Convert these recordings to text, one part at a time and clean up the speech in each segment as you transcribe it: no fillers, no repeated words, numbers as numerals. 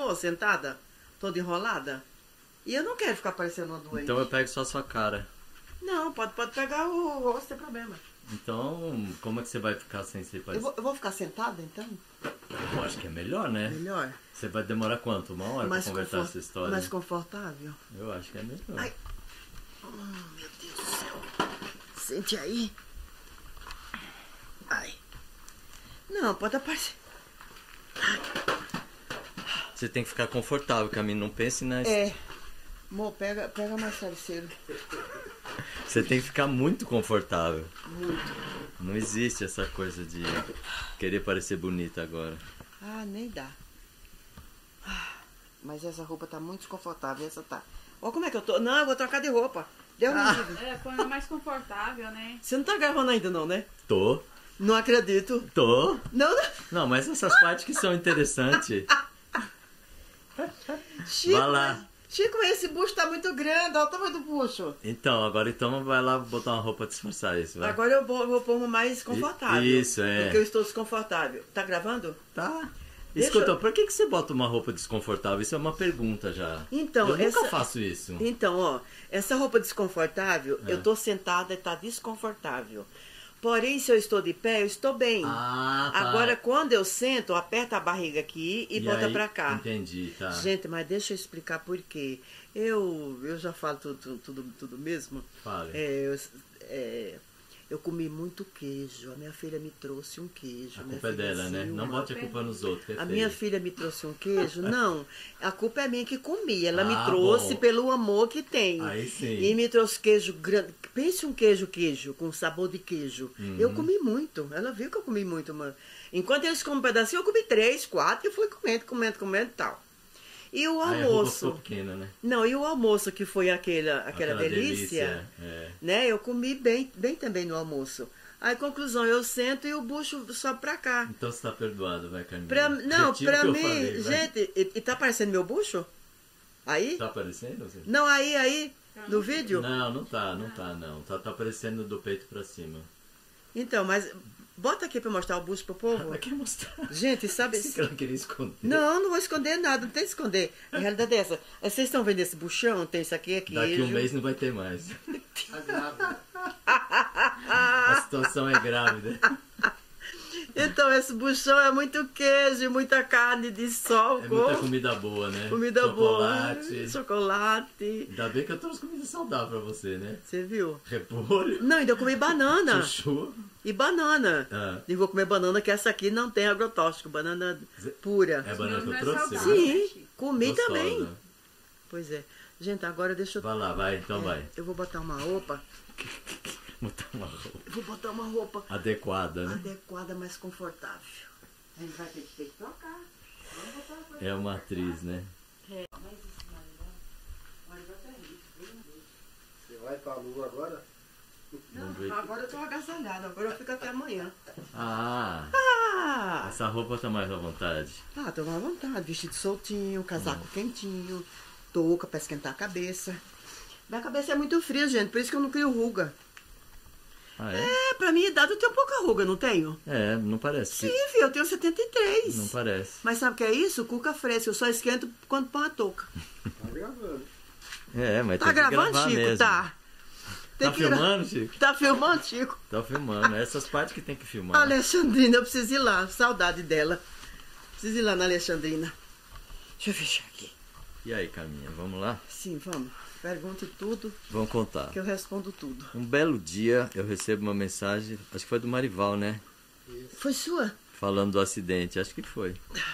tô sentada, toda enrolada. E eu não quero ficar parecendo uma doente. Então eu pego só a sua cara. Não, pode pegar o rosto, sem problema. Então, como é que você vai ficar sem ser parecido? Eu vou ficar sentada, então? Eu acho que é melhor, né? Melhor. Você vai demorar quanto? Uma hora pra conversar essa história? Mais confortável. Eu acho que é melhor. Ai. Meu Deus do céu. Sente aí. Ai. Não, pode aparecer. Você tem que ficar confortável, Camille. Não pense na... Amor, pega mais travesseiro. Você tem que ficar muito confortável. Muito. Não existe essa coisa de querer parecer bonita agora. Ah, nem dá. Mas essa roupa tá muito desconfortável. Essa tá. Olha como é que eu tô. Não, eu vou trocar de roupa. Deu um livre. Põe uma mais confortável, né? Você não tá gravando ainda não, né? Tô. Não acredito. Tô. Não. Não, mas essas partes que são interessantes. Chico, Vai lá. Chico, esse bucho tá muito grande. Olha o tamanho do bucho. Então vai lá botar uma roupa disfarçar isso, vai. Agora eu vou pôr uma mais confortável. Isso, é. Porque eu estou desconfortável. Tá gravando? Tá. Deixa Escuta, eu- por que você bota uma roupa desconfortável? Isso é uma pergunta já. Então, eu nunca essa- faço isso. Então, ó, essa roupa desconfortável, eu tô sentada e tá desconfortável. Porém, se eu estou de pé, eu estou bem. Ah, tá. Agora, quando eu sento, eu aperto a barriga aqui e bota aí, pra cá. Entendi, tá. Gente, mas deixa eu explicar por quê. Eu já falo tudo mesmo. Fale. Eu comi muito queijo. A minha filha me trouxe um queijo. A Minha culpa é filha, dela, né? assim, Não bote a culpa nos outros, que é A feio. minha filha me trouxe um queijo? Não, a culpa é minha que comi. Ela me Ah, trouxe bom. pelo amor que tem. Aí sim. E me trouxe queijo grande. Pense um queijo, com sabor de queijo. Eu comi muito. Ela viu que eu comi muito, mano. Enquanto eles comem um pedacinho, eu comi 3, 4 e fui comendo e tal. E o Aí a roupa almoço. ficou pequena, né? Não, e o almoço que foi aquela delícia, é. né? Eu comi bem também no almoço. Aí, conclusão, eu sento e o bucho sobe pra cá. Então você tá perdoado, vai, Camila. Não, Retiro o pra que eu mim, falei, vai. gente, e tá aparecendo meu bucho? Aí? Tá aparecendo? Assim? Não, aí, no vídeo? Não tá, não. Tá aparecendo do peito pra cima. Então, mas bota aqui pra mostrar o bucho pro povo. Ela quer mostrar. Gente, sabe... Você que ela queria esconder. Não vou esconder nada, não tem que esconder. A realidade é essa. Vocês estão vendo esse buchão? Tem isso aqui, Daqui um mês não vai ter mais. A situação é grávida. Então, esse buchão é muito queijo, muita carne de sol. É muita comida boa, né? Comida Chocolate. boa. Chocolate. Ainda bem que eu trouxe comida saudável pra você, né? Você viu? Repolho, Não, ainda eu comi banana. chuchu. E banana. Ah. E vou comer banana, que essa aqui não tem agrotóxico. Banana pura. É a banana que eu Não é trouxe? saudável. Sim, comi Gostosa. também. Pois é. Gente, agora deixa eu... Vai lá, vai, então vai. Eu vou botar uma roupa. Botar uma roupa Eu vou botar uma roupa adequada, né? adequada, mais confortável. A gente vai ter que trocar. Vamos botar uma coisa. É uma atriz, né? Mas isso não é olha, bota aí. Você vai pra lua agora? Vamos ver. Não, agora eu tô agasalhada. Agora eu fico até amanhã. Ah, Ah! essa roupa tá mais à vontade. Ah, tô à vontade. Vestido soltinho, casaco quentinho, touca pra esquentar a cabeça. Minha cabeça é muito fria, gente, por isso que eu não crio ruga. Ah, é? Pra minha idade eu tenho pouca ruga, não tenho? É, não parece. Sim, filho, eu tenho 73. Não parece. Mas sabe o que é isso? Cuca fresca. Eu só esquento quando põe a touca. Tá gravando. É, mas Tá tem que gravando, gravar Chico? mesmo. Tá. Tem Tá que gra- filmando, Chico? Tá filmando, Chico? Tá filmando. Essas partes que tem que filmar. Alexandrina, eu preciso ir lá. Saudade dela. Preciso ir lá na Alexandrina. Deixa eu fechar aqui. E aí, Caminha, vamos lá? Sim, vamos. Pergunte tudo, Vamos contar. que eu respondo tudo. Um belo dia eu recebo uma mensagem, acho que foi do Marival, né? Foi sua? Falando do acidente, acho que foi.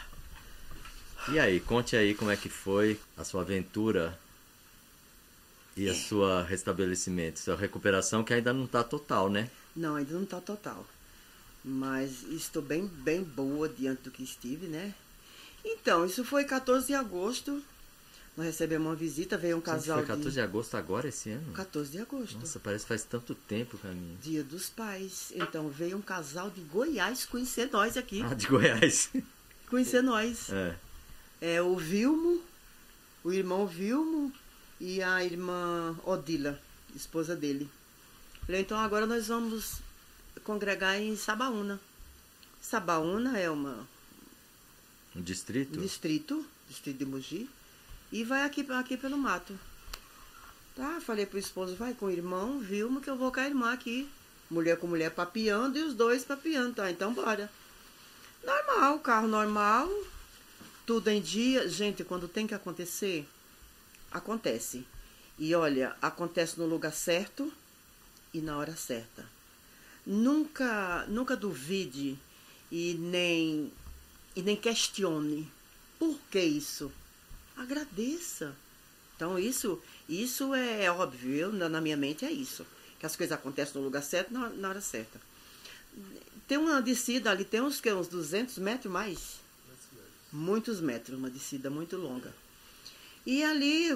E aí, conte aí como é que foi a sua aventura e a sua restabelecimento, sua recuperação, que ainda não tá total, né? Não, ainda não tá total. Mas estou bem boa diante do que estive, né? Então, isso foi 14 de agosto. Nós recebemos uma visita, veio um casal Foi 14 de agosto agora, esse ano? 14 de agosto. Nossa, parece que faz tanto tempo, Caminha. Dia dos Pais. Então, veio um casal de Goiás conhecer nós aqui. Ah, de Goiás. Conhecer nós. É. É o Vilmo, o irmão Vilmo e a irmã Odila, esposa dele. Falei, então agora nós vamos congregar em Sabaúna. Sabaúna é um Um distrito? distrito distrito de Mogi, e vai aqui pelo mato. Tá, falei pro esposo, vai com o irmão, Vilma, que eu vou com a irmã aqui. Mulher com mulher papeando e os dois papeando, tá? Então bora. Normal, carro normal, tudo em dia. Gente, quando tem que acontecer, acontece. E olha, acontece no lugar certo e na hora certa. Nunca duvide e nem questione. Por que isso? Agradeça. Então isso é óbvio, na minha mente é isso. Que as coisas acontecem no lugar certo, na hora certa. Tem uma descida ali, tem uns 200 metros mais? Muitos metros, uma descida muito longa. E ali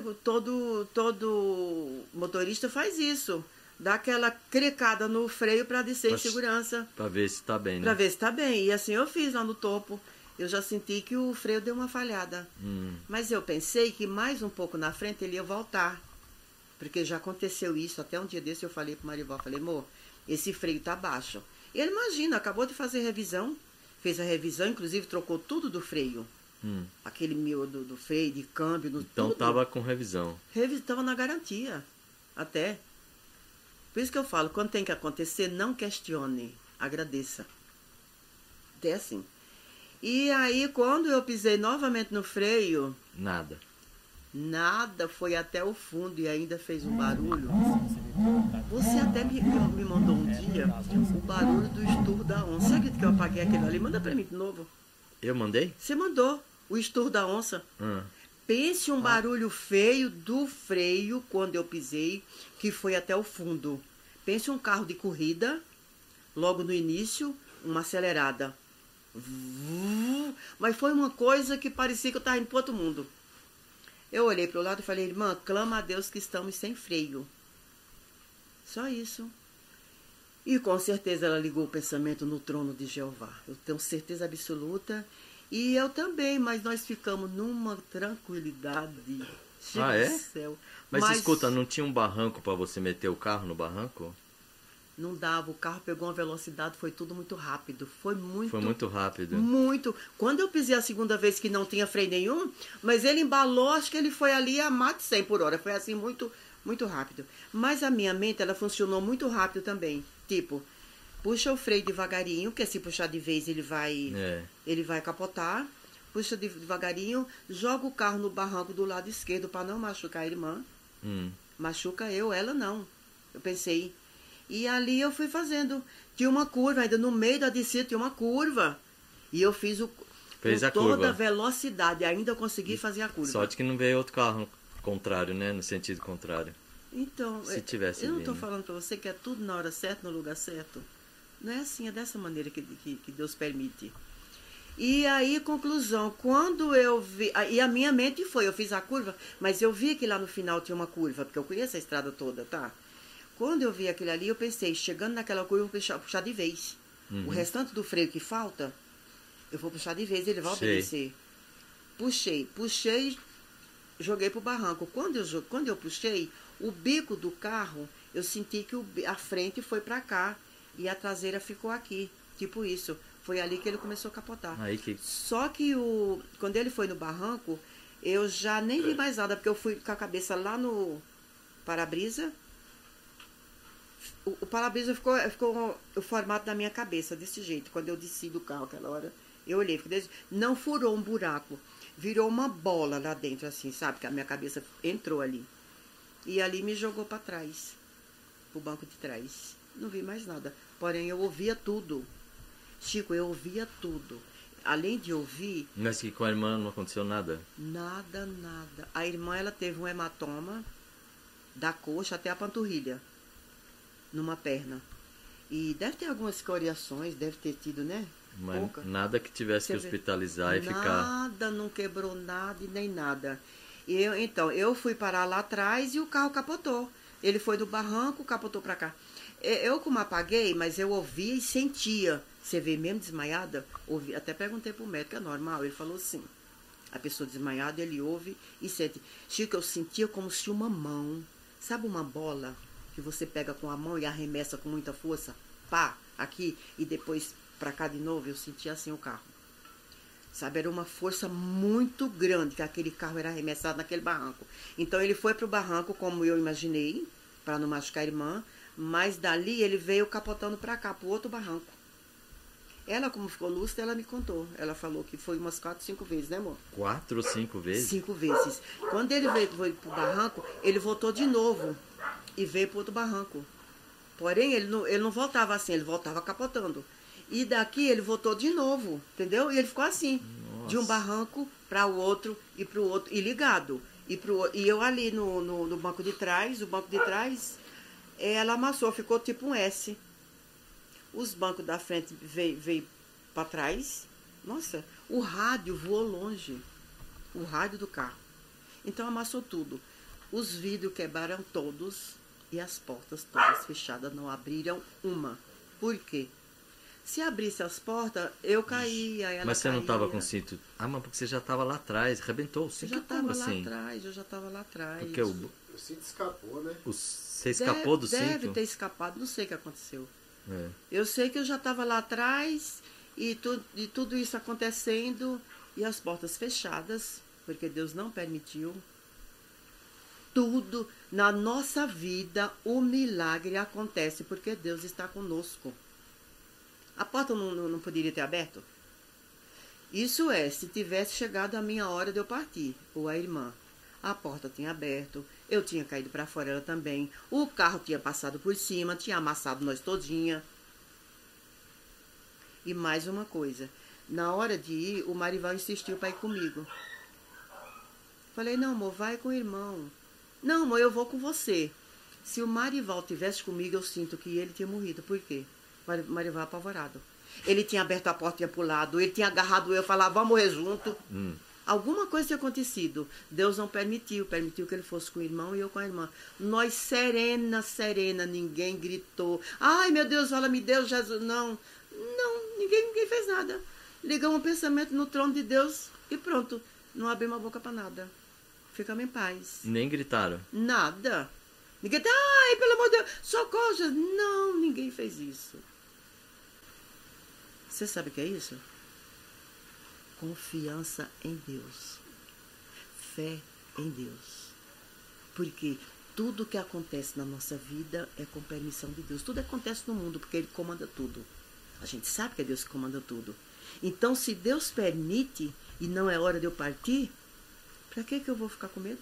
todo motorista faz isso. Dá aquela crecada no freio para descer em segurança. Para ver se está bem, né? Para ver se está bem. E assim eu fiz lá no topo. Eu já senti que o freio deu uma falhada. Mas eu pensei que mais um pouco na frente ele ia voltar. Porque já aconteceu isso. Até um dia desse eu falei pro Marival, falei, amor, esse freio tá baixo. E ele, imagina, acabou de fazer revisão. Fez a revisão, inclusive trocou tudo do freio. Aquele meu do freio, de câmbio, então tudo. tava com revisão. Tava na garantia. Até. Por isso que eu falo, quando tem que acontecer, não questione. Agradeça. Até assim. E aí, quando eu pisei novamente no freio... Nada, foi até o fundo e ainda fez um barulho. Você até me mandou um dia o barulho do esturro da onça. Você acredita que eu apaguei aquele ali? Manda pra mim de novo. Eu mandei? Você mandou o esturro da onça. Pense um barulho feio do freio quando eu pisei, que foi até o fundo. Pense um carro de corrida, logo no início, uma acelerada. Mas foi uma coisa que parecia que eu estava indo para outro mundo. Eu olhei para o lado e falei, irmã, clama a Deus que estamos sem freio. Só isso. E com certeza ela ligou o pensamento no trono de Jeová. Eu tenho certeza absoluta. E eu também, mas nós ficamos numa tranquilidade. Ah, é? Do céu. Mas escuta, não tinha um barranco para você meter o carro no barranco? Não dava, o carro pegou uma velocidade, foi tudo muito rápido. Foi muito rápido. Muito. Quando eu pisei a segunda vez que não tinha freio nenhum, mas ele embalou, acho que ele foi ali a mais de 100 por hora. Foi assim, muito, muito rápido. Mas a minha mente, ela funcionou muito rápido também. Tipo, puxa o freio devagarinho, que se puxar de vez ele vai capotar. Puxa devagarinho, joga o carro no barranco do lado esquerdo para não machucar a irmã. Machuca eu, ela não. Eu pensei... E ali eu fui fazendo. Tinha uma curva, ainda no meio da descida tinha uma curva. E eu fiz Fez toda a velocidade, ainda eu consegui fazer a curva. Sorte que não veio outro carro contrário, né? No sentido contrário. Então, se tivesse eu não estou vindo. falando para você que é tudo na hora certa, no lugar certo. Não é assim, é dessa maneira que Deus permite. E aí, conclusão, quando eu vi... E a minha mente foi, eu fiz a curva, mas eu vi que lá no final tinha uma curva, porque eu conheço a estrada toda, tá? Quando eu vi aquilo ali, eu pensei, chegando naquela curva, eu vou puxar de vez. O restante do freio que falta, eu vou puxar de vez, ele vai obedecer. Puxei, joguei pro barranco. Quando eu puxei, o bico do carro, eu senti que a frente foi para cá e a traseira ficou aqui. Tipo isso. Foi ali que ele começou a capotar. Só que quando ele foi no barranco, eu já nem vi mais nada, porque eu fui com a cabeça lá no para-brisa. O para-brisa ficou o formato da minha cabeça, desse jeito. Quando eu desci do carro aquela hora, eu olhei. Não furou um buraco, virou uma bola lá dentro, assim, sabe? Que a minha cabeça entrou ali. E ali me jogou para trás, pro banco de trás. Não vi mais nada. Porém, eu ouvia tudo. Chico, eu ouvia tudo. Além de ouvir... Mas que com a irmã não aconteceu nada? Nada. A irmã, ela teve um hematoma da coxa até a panturrilha. Numa perna. E deve ter algumas escoriações, deve ter tido, né? Mas pouca. Nada que tivesse que hospitalizar e ficar... Nada, não quebrou nada e nem nada. Então, eu fui parar lá atrás e o carro capotou. Ele foi do barranco, capotou pra cá. Eu como apaguei, mas eu ouvia e sentia. Você vê mesmo desmaiada? Ouvi, até perguntei pro médico, é normal? Ele falou sim. A pessoa desmaiada, ele ouve e sente. Chico, eu sentia como se uma mão, sabe uma bola que você pega com a mão e arremessa com muita força? Pá, aqui, e depois pra cá de novo, eu sentia assim o carro. Sabe, era uma força muito grande que aquele carro era arremessado naquele barranco. Então ele foi para o barranco, como eu imaginei, para não machucar a irmã, mas dali ele veio capotando para cá, para o outro barranco. Ela, como ficou lúcida, ela me contou. Ela falou que foi umas 4, 5 vezes, né, amor? 4 ou 5 vezes? 5 vezes. Quando ele veio para o barranco, ele voltou de novo e veio para outro barranco. Porém, ele não voltava assim, ele voltava capotando. E daqui ele voltou de novo, entendeu? E ele ficou assim, de um barranco para o outro e para o outro, e ligado. E eu ali no banco de trás, o banco de trás, ela amassou, ficou tipo um S. Os bancos da frente veio para trás. Nossa, o rádio voou longe. O rádio do carro. Então amassou tudo. Os vidros quebraram todos e as portas todas fechadas, não abriram uma. Por quê? Se abrisse as portas, eu caía, ela Mas você não caía. estava com cinto? Ah, mas porque você já estava lá atrás, arrebentou o Eu cinto. já estava Como lá assim? atrás, eu já estava lá atrás. Porque O cinto escapou, né? você escapou do cinto? Deve ter escapado, não sei o que aconteceu. É. Eu sei que eu já estava lá atrás e tudo isso acontecendo e as portas fechadas, porque Deus não permitiu. Tudo na nossa vida, o milagre acontece porque Deus está conosco. A porta não poderia ter aberto? Isso é, se tivesse chegado a minha hora de eu partir, ou a irmã. A porta tinha aberto, eu tinha caído para fora ela também, o carro tinha passado por cima, tinha amassado nós todinha. E mais uma coisa, na hora de ir, o Marival insistiu para ir comigo. Falei, não, amor, vai com o irmão. Não, amor, eu vou com você. Se o Marival tivesse comigo, eu sinto que ele tinha morrido. Por quê? O Marival apavorado. Ele tinha aberto a porta e tinha pulado, ele tinha agarrado eu, falava, vamos morrer junto. Alguma coisa tinha acontecido. Deus não permitiu que ele fosse com o irmão e eu com a irmã. Nós serena, ninguém gritou. Ai, meu Deus, fala-me Deus, Jesus. Não, ninguém fez nada. Ligamos um pensamento no trono de Deus e pronto. Não abrimos a boca para nada. Ficamos em paz. Nem gritaram. Nada. Ninguém tá, ai, pelo amor de Deus, socorro, Jesus. Não, ninguém fez isso. Você sabe o que é isso? Confiança em Deus. Fé em Deus. Porque tudo que acontece na nossa vida é com permissão de Deus. Tudo acontece no mundo porque Ele comanda tudo. A gente sabe que é Deus que comanda tudo. Então, se Deus permite e não é hora de eu partir, para que eu vou ficar com medo?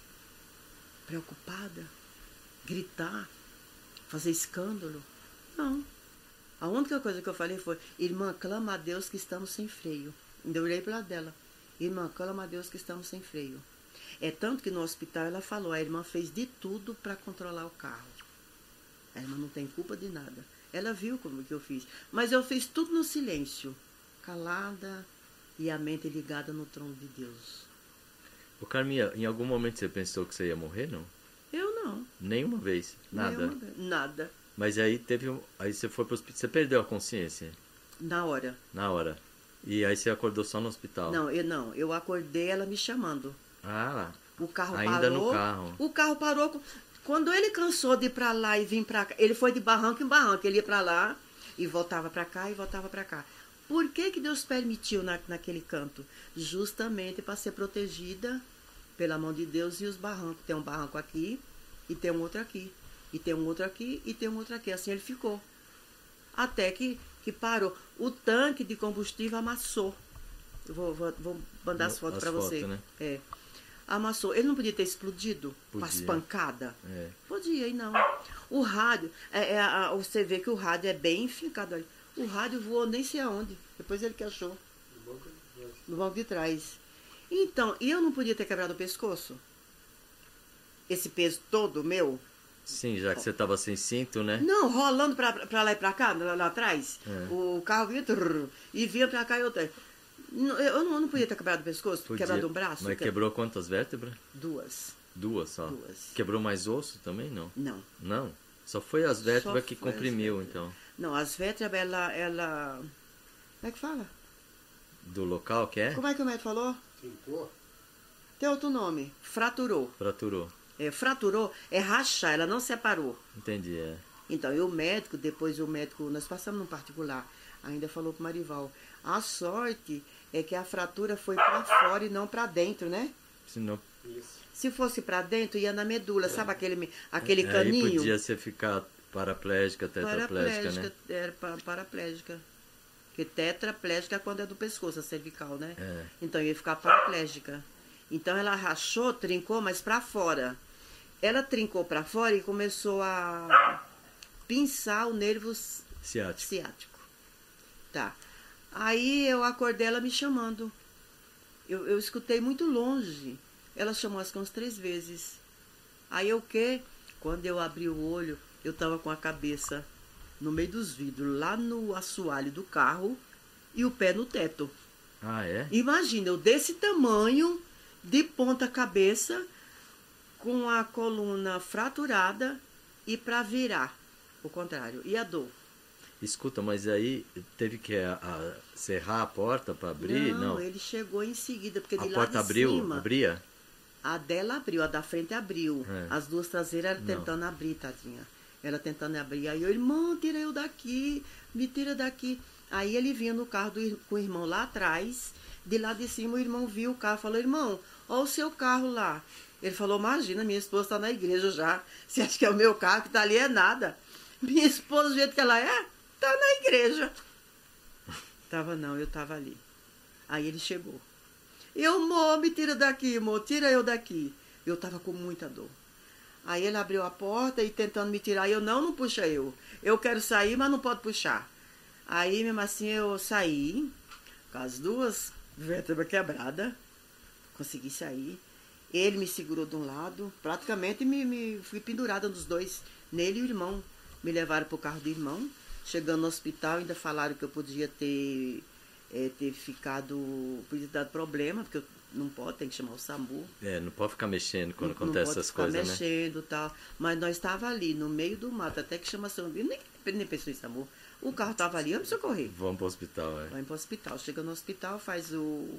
Preocupada? Gritar? Fazer escândalo? Não. A única coisa que eu falei foi, irmã, clama a Deus que estamos sem freio. Ainda eu olhei para lado dela. Irmã, clama a Deus que estamos sem freio. É tanto que no hospital ela falou, a irmã fez de tudo para controlar o carro. A irmã não tem culpa de nada. Ela viu como que eu fiz. Mas eu fiz tudo no silêncio. Calada e a mente ligada no trono de Deus. Ô Carminha, em algum momento você pensou que você ia morrer, não? Eu não. Nenhuma vez? Nada? Nenhuma vez. Nada. Mas aí aí você foi pro hospital, você perdeu a consciência? Na hora. Na hora. E aí você acordou só no hospital? Não, eu acordei ela me chamando. Ah, lá. O carro Ainda parou. no carro. O carro parou. Quando ele cansou de ir pra lá e vir pra cá, ele foi de barranco em barranco. Ele ia pra lá e voltava pra cá e voltava pra cá. Por que Deus permitiu naquele canto? Justamente para ser protegida pela mão de Deus e os barrancos. Tem um barranco aqui e tem um outro aqui. E tem um outro aqui e tem um outro aqui. Assim ele ficou. Até que parou. O tanque de combustível amassou. Eu vou mandar as fotos para você. Né? É. Amassou. Ele não podia ter explodido com as pancadas? É. Podia, e não. O rádio, você vê que o rádio é bem fincado ali. O rádio voou nem sei aonde. Depois ele que achou. No banco de trás. Então, e eu não podia ter quebrado o pescoço? Esse peso todo meu? Sim, já que você estava sem cinto, né? Não, rolando pra lá e pra cá, lá atrás. É. O carro vinha e vinha pra cá e eu... Eu não podia ter quebrado o pescoço, Podia. quebrado um braço. Mas quebrou quantas vértebras? 2. 2 só? 2. Quebrou mais osso também, não? Não. Não? Só foi as vértebras Só que foi as comprimiu, vértebras. então? Não, as vértebras, ela... Como é que fala? Do local que é? Como é que o médico falou? Fincou? Tem outro nome. Fraturou. Fraturou. Fraturou é rachar, ela não separou. Entendi, é. Então, e o médico, nós passamos num particular, ainda falou pro Marival, a sorte É que a fratura foi para fora e não para dentro, né? Senão, Isso. Se fosse para dentro, ia na medula, sabe aquele aí caninho? podia você ficar paraplégica, tetraplégica, né? Era paraplégica. Porque tetraplégica é quando é do pescoço, a cervical, né? É. Então ia ficar paraplégica. Então ela rachou, trincou, mas para fora. Ela trincou para fora e começou a pinçar o nervo Ciático. ciático. Tá. Aí eu acordei ela me chamando. Eu escutei muito longe. Ela chamou acho que umas 3 vezes. Aí o quê? Quando eu abri o olho, eu tava com a cabeça no meio dos vidros, lá no assoalho do carro e o pé no teto. Ah, é? Imagina, eu desse tamanho, de ponta cabeça, com a coluna fraturada e para virar, o contrário. E a dor? Escuta, mas aí teve que serrar a porta para abrir? Não. Ele chegou em seguida, porque A de lá porta de abriu? cima... Abria? A dela abriu, a da frente abriu. É. As duas traseiras ela Não. tentando abrir, tadinha. Ela tentando abrir. Aí eu, irmão, tira eu daqui, me tira daqui. Aí ele vinha no carro com o irmão lá atrás. De lá de cima o irmão viu o carro, falou, irmão, olha o seu carro lá. Ele falou, imagina, minha esposa está na igreja já. Você acha que é o meu carro que está ali? É nada. Minha esposa, do jeito que ela é, está na igreja. Tava não, eu estava ali. Aí ele chegou. Eu, amor, me tira daqui, amor, tira eu daqui. Eu tava com muita dor. Aí ele abriu a porta e tentando me tirar, eu, não puxa eu. Eu quero sair, mas não pode puxar. Aí, mesmo assim, eu saí, com as 2 vértebras quebradas, consegui sair. Ele me segurou de um lado, praticamente me fui pendurada nos dois, nele e o irmão. Me levaram pro carro do irmão. Chegando no hospital, ainda falaram que eu podia ter podia ter dado problema, porque eu não pode, tem que chamar o SAMU. Não pode ficar mexendo quando Não acontece pode essas ficar coisas, né? mexendo e tal. Mas nós estava ali, no meio do mato, até que chama SAMU. Nem pensou em SAMU. O carro estava ali, vamos socorrer. Vamos pro hospital, Vai pro hospital. Chega no hospital, faz o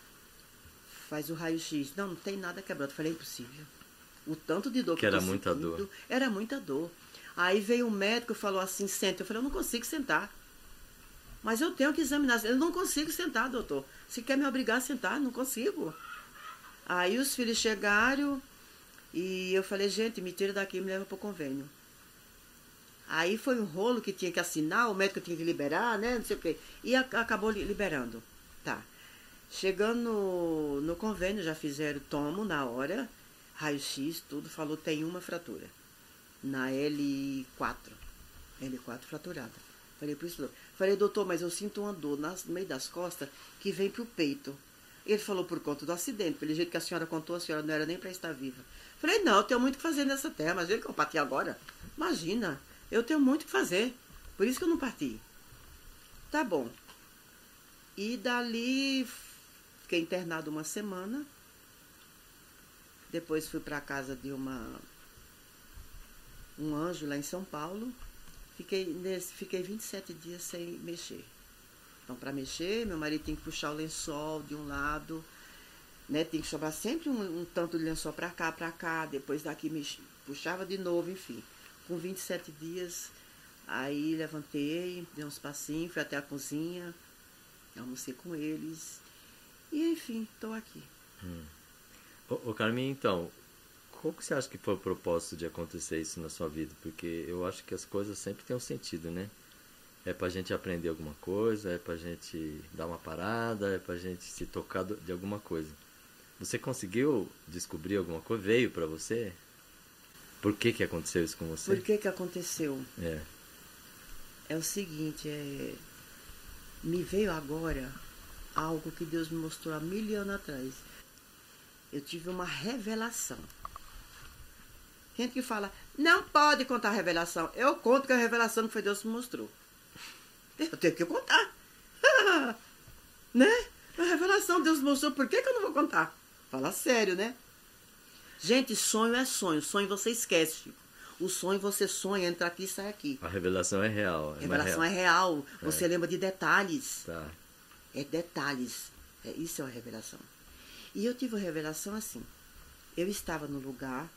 raio-x. Não tem nada quebrado. Eu falei, é impossível. O tanto de dor que Que eu era tô muita sentindo, dor. Era muita dor. Aí veio o médico e falou assim, senta. Eu falei, eu não consigo sentar. Mas eu tenho que examinar. Eu não consigo sentar, doutor. Se quer me obrigar a sentar, não consigo. Aí os filhos chegaram e eu falei, gente, me tira daqui e me leva pro convênio. Aí foi um rolo que tinha que assinar, o médico tinha que liberar, né, não sei o quê. E acabou liberando. Tá. Chegando no convênio, já fizeram tomo na hora, raio-x, tudo, falou, tem uma fratura. Na L4. L4 fraturada. Falei, doutor, mas eu sinto uma dor no meio das costas que vem pro peito. Ele falou, por conta do acidente. Pelo jeito que a senhora contou, a senhora não era nem para estar viva. Falei, não, eu tenho muito o que fazer nessa terra. Imagina que eu parti agora. Imagina, eu tenho muito o que fazer. Por isso que eu não parti. Tá bom. E dali, fiquei internado 1 semana. Depois fui para casa de um anjo lá em São Paulo. Fiquei 27 dias sem mexer. Então, para mexer, meu marido tem que puxar o lençol de um lado, né? Tem que sobrar sempre um tanto de lençol para cá, depois daqui puxava de novo, enfim. Com 27 dias, aí levantei, dei uns passinhos, fui até a cozinha, almocei com eles, e enfim, estou aqui. Ô Carminha, então, qual que você acha que foi o propósito de acontecer isso na sua vida? Porque eu acho que as coisas sempre têm um sentido, né? É pra gente aprender alguma coisa, é pra gente dar uma parada, é pra gente se tocar de alguma coisa. Você conseguiu descobrir alguma coisa? Veio pra você? Por que aconteceu isso com você? Por que aconteceu? É o seguinte, me veio agora algo que Deus me mostrou há 1000 anos atrás. Eu tive uma revelação. Gente que fala, não pode contar a revelação. Eu conto que a revelação que foi Deus que me mostrou. Eu tenho que contar. Né? A revelação Deus me mostrou, por que eu não vou contar? Fala sério, né? Gente, sonho é sonho. Sonho você esquece. O sonho você sonha, entra aqui e sai aqui. A revelação é real. A revelação é real. Você lembra de detalhes. Tá. É detalhes. Isso é uma revelação. E eu tive uma revelação assim. Eu estava num lugar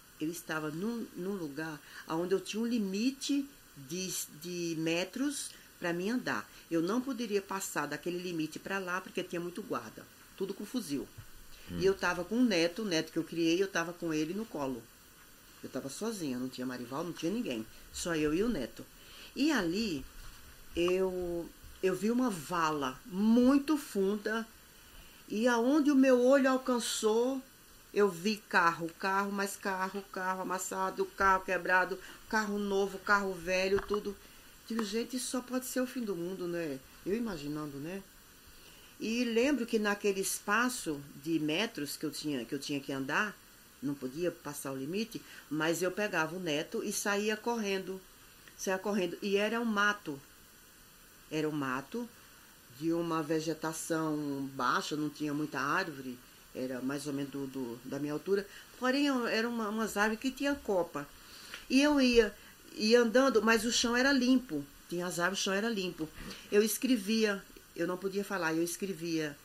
onde eu tinha um limite de metros para mim andar. Eu não poderia passar daquele limite para lá, porque tinha muito guarda. Tudo com fuzil. E eu estava com o neto que eu criei, eu estava com ele no colo. Eu estava sozinha, não tinha Marival, não tinha ninguém. Só eu e o neto. E ali, eu vi uma vala muito funda, e aonde o meu olho alcançou, eu vi carro, mais carro amassado, carro quebrado, carro novo, carro velho, tudo. Digo, gente, isso só pode ser o fim do mundo, né? Eu imaginando, né? E lembro que naquele espaço de metros que eu tinha que andar, não podia passar o limite, mas eu pegava o neto e saía correndo. E era um mato. Era um mato de uma vegetação baixa, não tinha muita árvore, era mais ou menos da minha altura, porém eram umas árvores que tinha copa. E eu ia andando, mas o chão era limpo, tinha as árvores, o chão era limpo. Eu escrevia, eu não podia falar, eu escrevia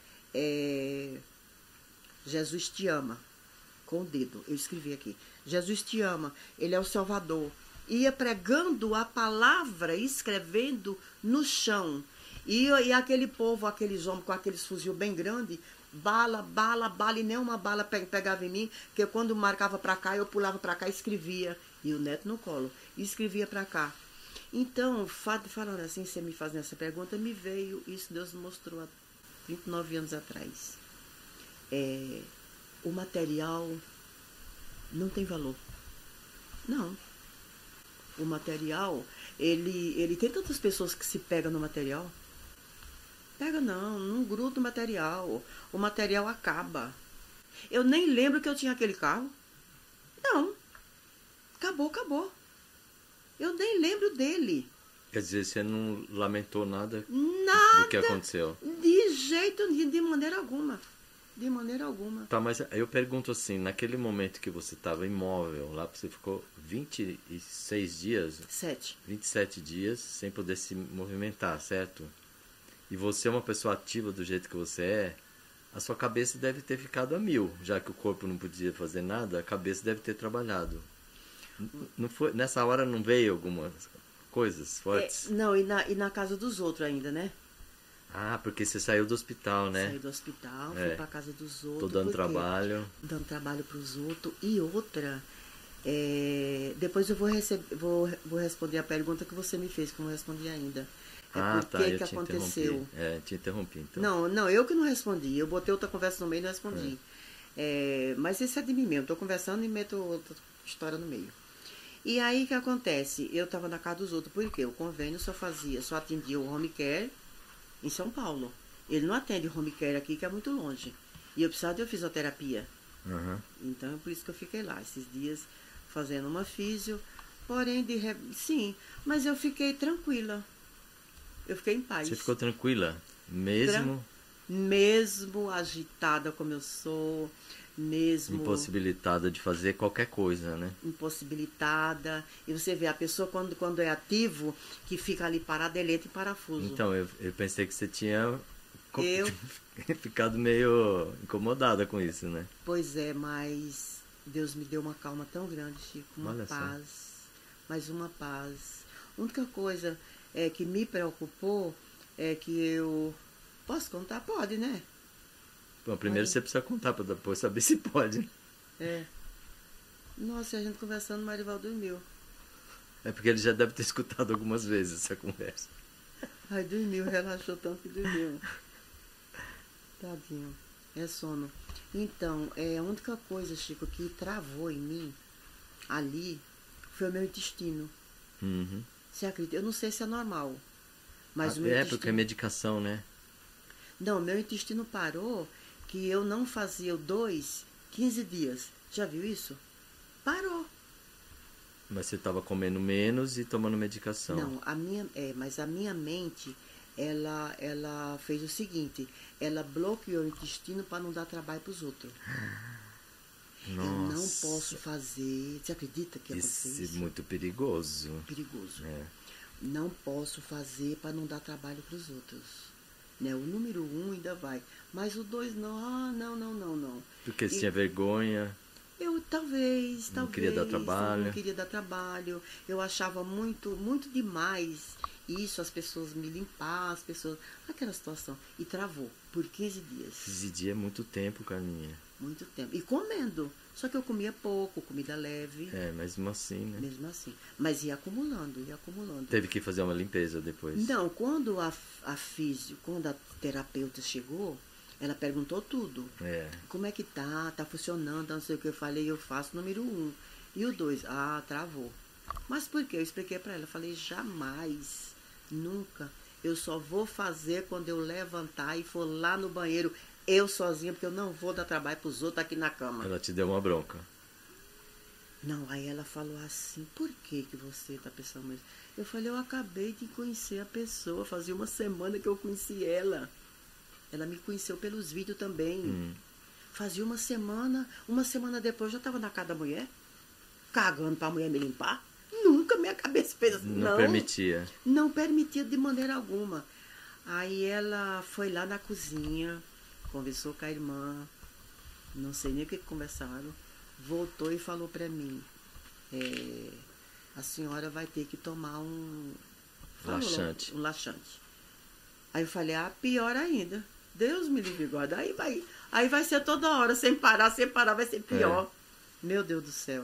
Jesus te ama, com o dedo, eu escrevi aqui, Jesus te ama, ele é o Salvador. Ia pregando a palavra, escrevendo no chão. E aquele povo, aqueles homens com aqueles fuzil bem grande, bala, e nem uma bala pegava em mim, porque quando marcava para cá, eu pulava para cá e escrevia. E o neto no colo, e escrevia para cá. Então, falando assim, você me fazendo essa pergunta, me veio, isso Deus mostrou há 29 anos atrás. O material não tem valor. Não. O material, ele tem tantas pessoas que se pegam no material. Pega não gruda o material. O material acaba. Eu nem lembro que eu tinha aquele carro. Não. Acabou. Eu nem lembro dele. Quer dizer, você não lamentou nada do que aconteceu? De maneira alguma. De maneira alguma. Tá, mas eu pergunto assim, naquele momento que você estava imóvel, lá você ficou 26 dias? 27 dias sem poder se movimentar, certo? E você é uma pessoa ativa do jeito que você é, a sua cabeça deve ter ficado a mil, já que o corpo não podia fazer nada, a cabeça deve ter trabalhado. Não foi, nessa hora não veio algumas coisas fortes? Não, e na casa dos outros ainda, né? Ah, porque você saiu do hospital, né? Saí do hospital, fui pra casa dos outros. Tô dando trabalho. Dando trabalho pros outros. E outra, depois eu vou responder a pergunta que você me fez, que eu não respondi ainda. Que aconteceu. Te interrompi, então. Não, eu que não respondi. Eu botei outra conversa no meio e não respondi. Mas isso é de mim mesmo. Tô conversando e meto outra história no meio. E aí, o que acontece? Eu tava na casa dos outros, porque o convênio só atendia o home care em São Paulo. Ele não atende home care aqui, que é muito longe. E eu precisava de fisioterapia. Uhum. Então, é por isso que eu fiquei lá, esses dias, fazendo uma físio. Porém, sim, mas eu fiquei tranquila. Eu fiquei em paz. Você ficou tranquila? Mesmo? Mesmo agitada como eu sou, mesmo... Impossibilitada de fazer qualquer coisa, né? Impossibilitada. E você vê, a pessoa quando é ativo, que fica ali parada, ele entra em parafuso. Então, eu pensei que você tinha ficado meio incomodada com isso, né? Pois é, mas Deus me deu uma calma tão grande, Chico. Uma paz. Mais uma paz. A única coisa que me preocupou é que eu... Posso contar? Pode, né? Bom, primeiro você precisa contar para depois saber se pode. Nossa, a gente conversando, o Marival dormiu. É porque ele já deve ter escutado algumas vezes essa conversa. Ai, dormiu, relaxou tanto que dormiu. Tadinho. É sono. Então, a única coisa, Chico, que travou em mim ali foi o meu intestino. Uhum. Você acredita? Eu não sei se é normal. Mas o meu intestino... porque é medicação, né? Não, meu intestino parou que eu não fazia 15 dias. Já viu isso? Parou. Mas você estava comendo menos e tomando medicação. Não, mas a minha mente, ela fez o seguinte, ela bloqueou o intestino para não dar trabalho para os outros. Nossa. Eu não posso fazer... Você acredita que aconteceu isso? Isso é muito perigoso. Perigoso. Não posso fazer para não dar trabalho para os outros. Né? O número 1 ainda vai. Mas o 2 não. Não. Porque você tinha vergonha. Eu talvez. Não queria dar trabalho. Não queria dar trabalho. Eu achava muito, muito demais isso, as pessoas me limpar, as pessoas. Aquela situação. E travou por 15 dias. 15 dias é muito tempo, Carminha. Muito tempo. E comendo. Só que eu comia pouco, comida leve. É, mas mesmo assim, né? Mesmo assim. Mas ia acumulando, ia acumulando. Teve que fazer uma limpeza depois. Não, quando a físio, quando a terapeuta chegou, ela perguntou tudo. É. Como é que tá? Tá funcionando? Não sei o que eu falei, eu faço número 1. E o 2? Ah, travou. Mas por quê? Eu expliquei pra ela. Eu falei, jamais, nunca. Eu só vou fazer quando eu levantar e for lá no banheiro, eu sozinha, porque eu não vou dar trabalho pros outros aqui na cama. Ela te deu uma bronca. Não, aí ela falou assim, por que você tá pensando isso? Eu falei, eu acabei de conhecer a pessoa, fazia uma semana que eu conheci ela. Ela me conheceu pelos vídeos também. Fazia uma semana depois eu já estava na casa da mulher, cagando para a mulher me limpar. Nunca minha cabeça fez assim. Não permitia. Não permitia de maneira alguma. Aí ela foi lá na cozinha, conversou com a irmã, não sei nem o que conversaram, voltou e falou para mim, a senhora vai ter que tomar um laxante. Um laxante. Aí eu falei, pior ainda. Deus me livre, guarda. Aí vai ser toda hora, sem parar, vai ser pior. Meu Deus do céu.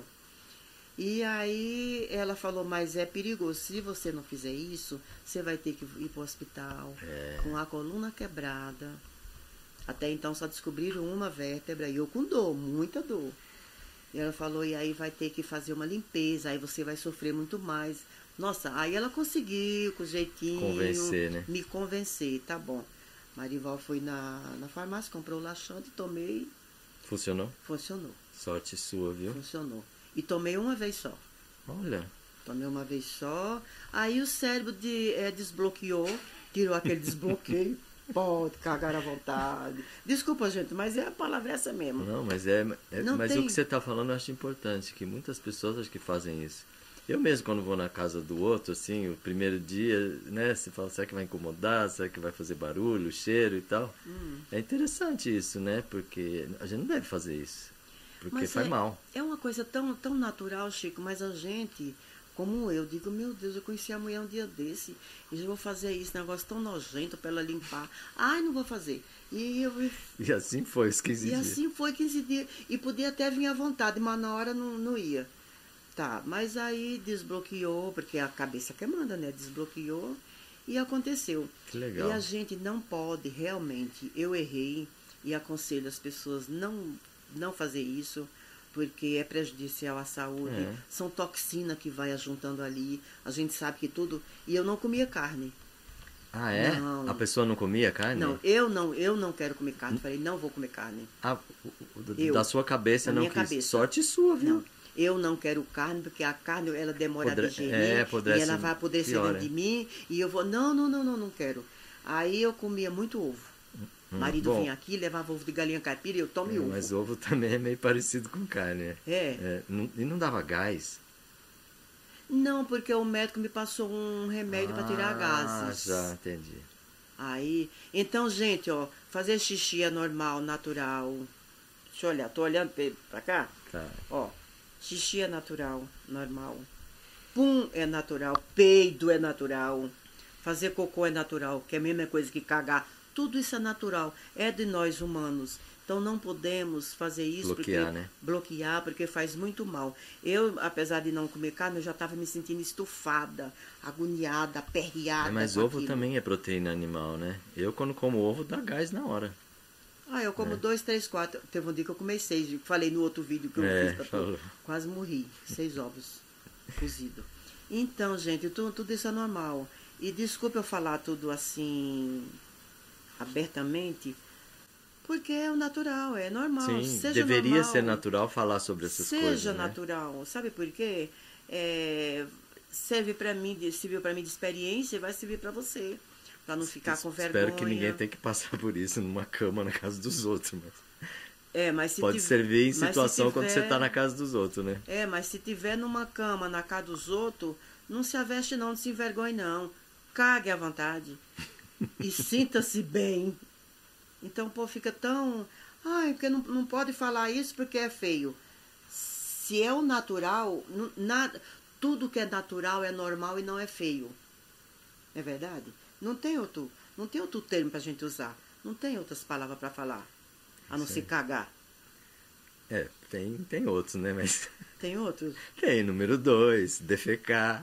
E aí ela falou, mas é perigoso. Se você não fizer isso, você vai ter que ir para o hospital com a coluna quebrada. Até então só descobriram uma vértebra e eu com dor, muita dor. E ela falou, e aí vai ter que fazer uma limpeza, aí você vai sofrer muito mais. Nossa, aí ela conseguiu, com jeitinho, convencer, né? Me convencer, tá bom. Marival foi na farmácia, comprou o laxante, tomei. Funcionou? Funcionou. Sorte sua, viu? Funcionou. E tomei uma vez só. Olha. Tomei uma vez só. Aí o cérebro desbloqueou, tirou aquele desbloqueio. Pode cagar à vontade. Desculpa, gente, mas a palavra é essa mesmo. Não, mas mas tem... o que você está falando eu acho importante, que muitas pessoas acho que fazem isso. Eu mesmo, quando vou na casa do outro, assim, o primeiro dia, né, você fala, será que vai incomodar? Será que vai fazer barulho, cheiro e tal? É interessante isso, né? Porque a gente não deve fazer isso. Porque mas faz mal. É uma coisa tão natural, Chico, mas a gente, como eu, digo, meu Deus, eu conheci a mulher um dia desse, e já vou fazer isso, negócio tão nojento para ela limpar. Ai, não vou fazer. E assim foi os 15 dias. E assim foi 15 dias. E podia até vir à vontade, mas na hora não ia. Tá, mas aí desbloqueou, porque a cabeça que manda, né? Desbloqueou e aconteceu. Que legal. E a gente não pode, realmente, eu errei e aconselho as pessoas não fazer isso, porque é prejudicial à saúde. São toxinas que vai juntando ali. A gente sabe que tudo... E eu não comia carne. Ah, é? Não. A pessoa não comia carne? Não, eu não quero comer carne. Falei, não vou comer carne. Da sua cabeça não minha quis. Cabeça. Sorte sua, viu? Não. Eu não quero carne, porque a carne ela demora a digerir, e ela vai apodrecer dentro de mim, e eu vou, não quero. Aí eu comia muito ovo. Marido vinha aqui, levava ovo de galinha caipira e eu tomo ovo. Mas ovo também é meio parecido com carne. E não dava gás? Não, porque o médico me passou um remédio para tirar gases. Já entendi. Aí, então, gente, ó, fazer xixi é normal, natural. Deixa eu olhar, tô olhando pra cá? Tá. Ó. Xixi é natural, normal. Pum é natural, peido é natural. Fazer cocô é natural, que é a mesma coisa que cagar. Tudo isso é natural, é de nós humanos. Então não podemos fazer isso bloquear, porque faz muito mal. Eu, apesar de não comer carne, eu já estava me sentindo estufada, agoniada, aperreada. Mas ovo também é proteína animal, né? Eu, quando como ovo, dá gás na hora. Eu como 2, 3, 4. Teve um dia que eu comi 6. Falei no outro vídeo que eu fiz pra tu. Quase morri. 6 ovos cozidos. Então, gente, tudo isso é normal. E desculpa eu falar tudo assim, abertamente, porque é o natural, é normal. Sim, seja deveria normal, ser natural falar sobre essas coisas. Seja natural. Sabe por quê? Serviu para mim de experiência e vai servir para você. Pra não ficar com vergonha. Espero que ninguém tenha que passar por isso numa cama na casa dos outros. Mas se pode servir em situação quando você está na casa dos outros, né? Mas se tiver numa cama na casa dos outros, não se aveste não se envergonhe não. Cague à vontade. E sinta-se bem. Então o povo fica tão... porque não pode falar isso porque é feio. Se é o natural, nada, tudo que é natural é normal e não é feio. É verdade? Não tem outro termo pra gente usar. Não tem outras palavras para falar. A não ser cagar. Tem outros, né? Mas Tem outros? tem, número 2, defecar,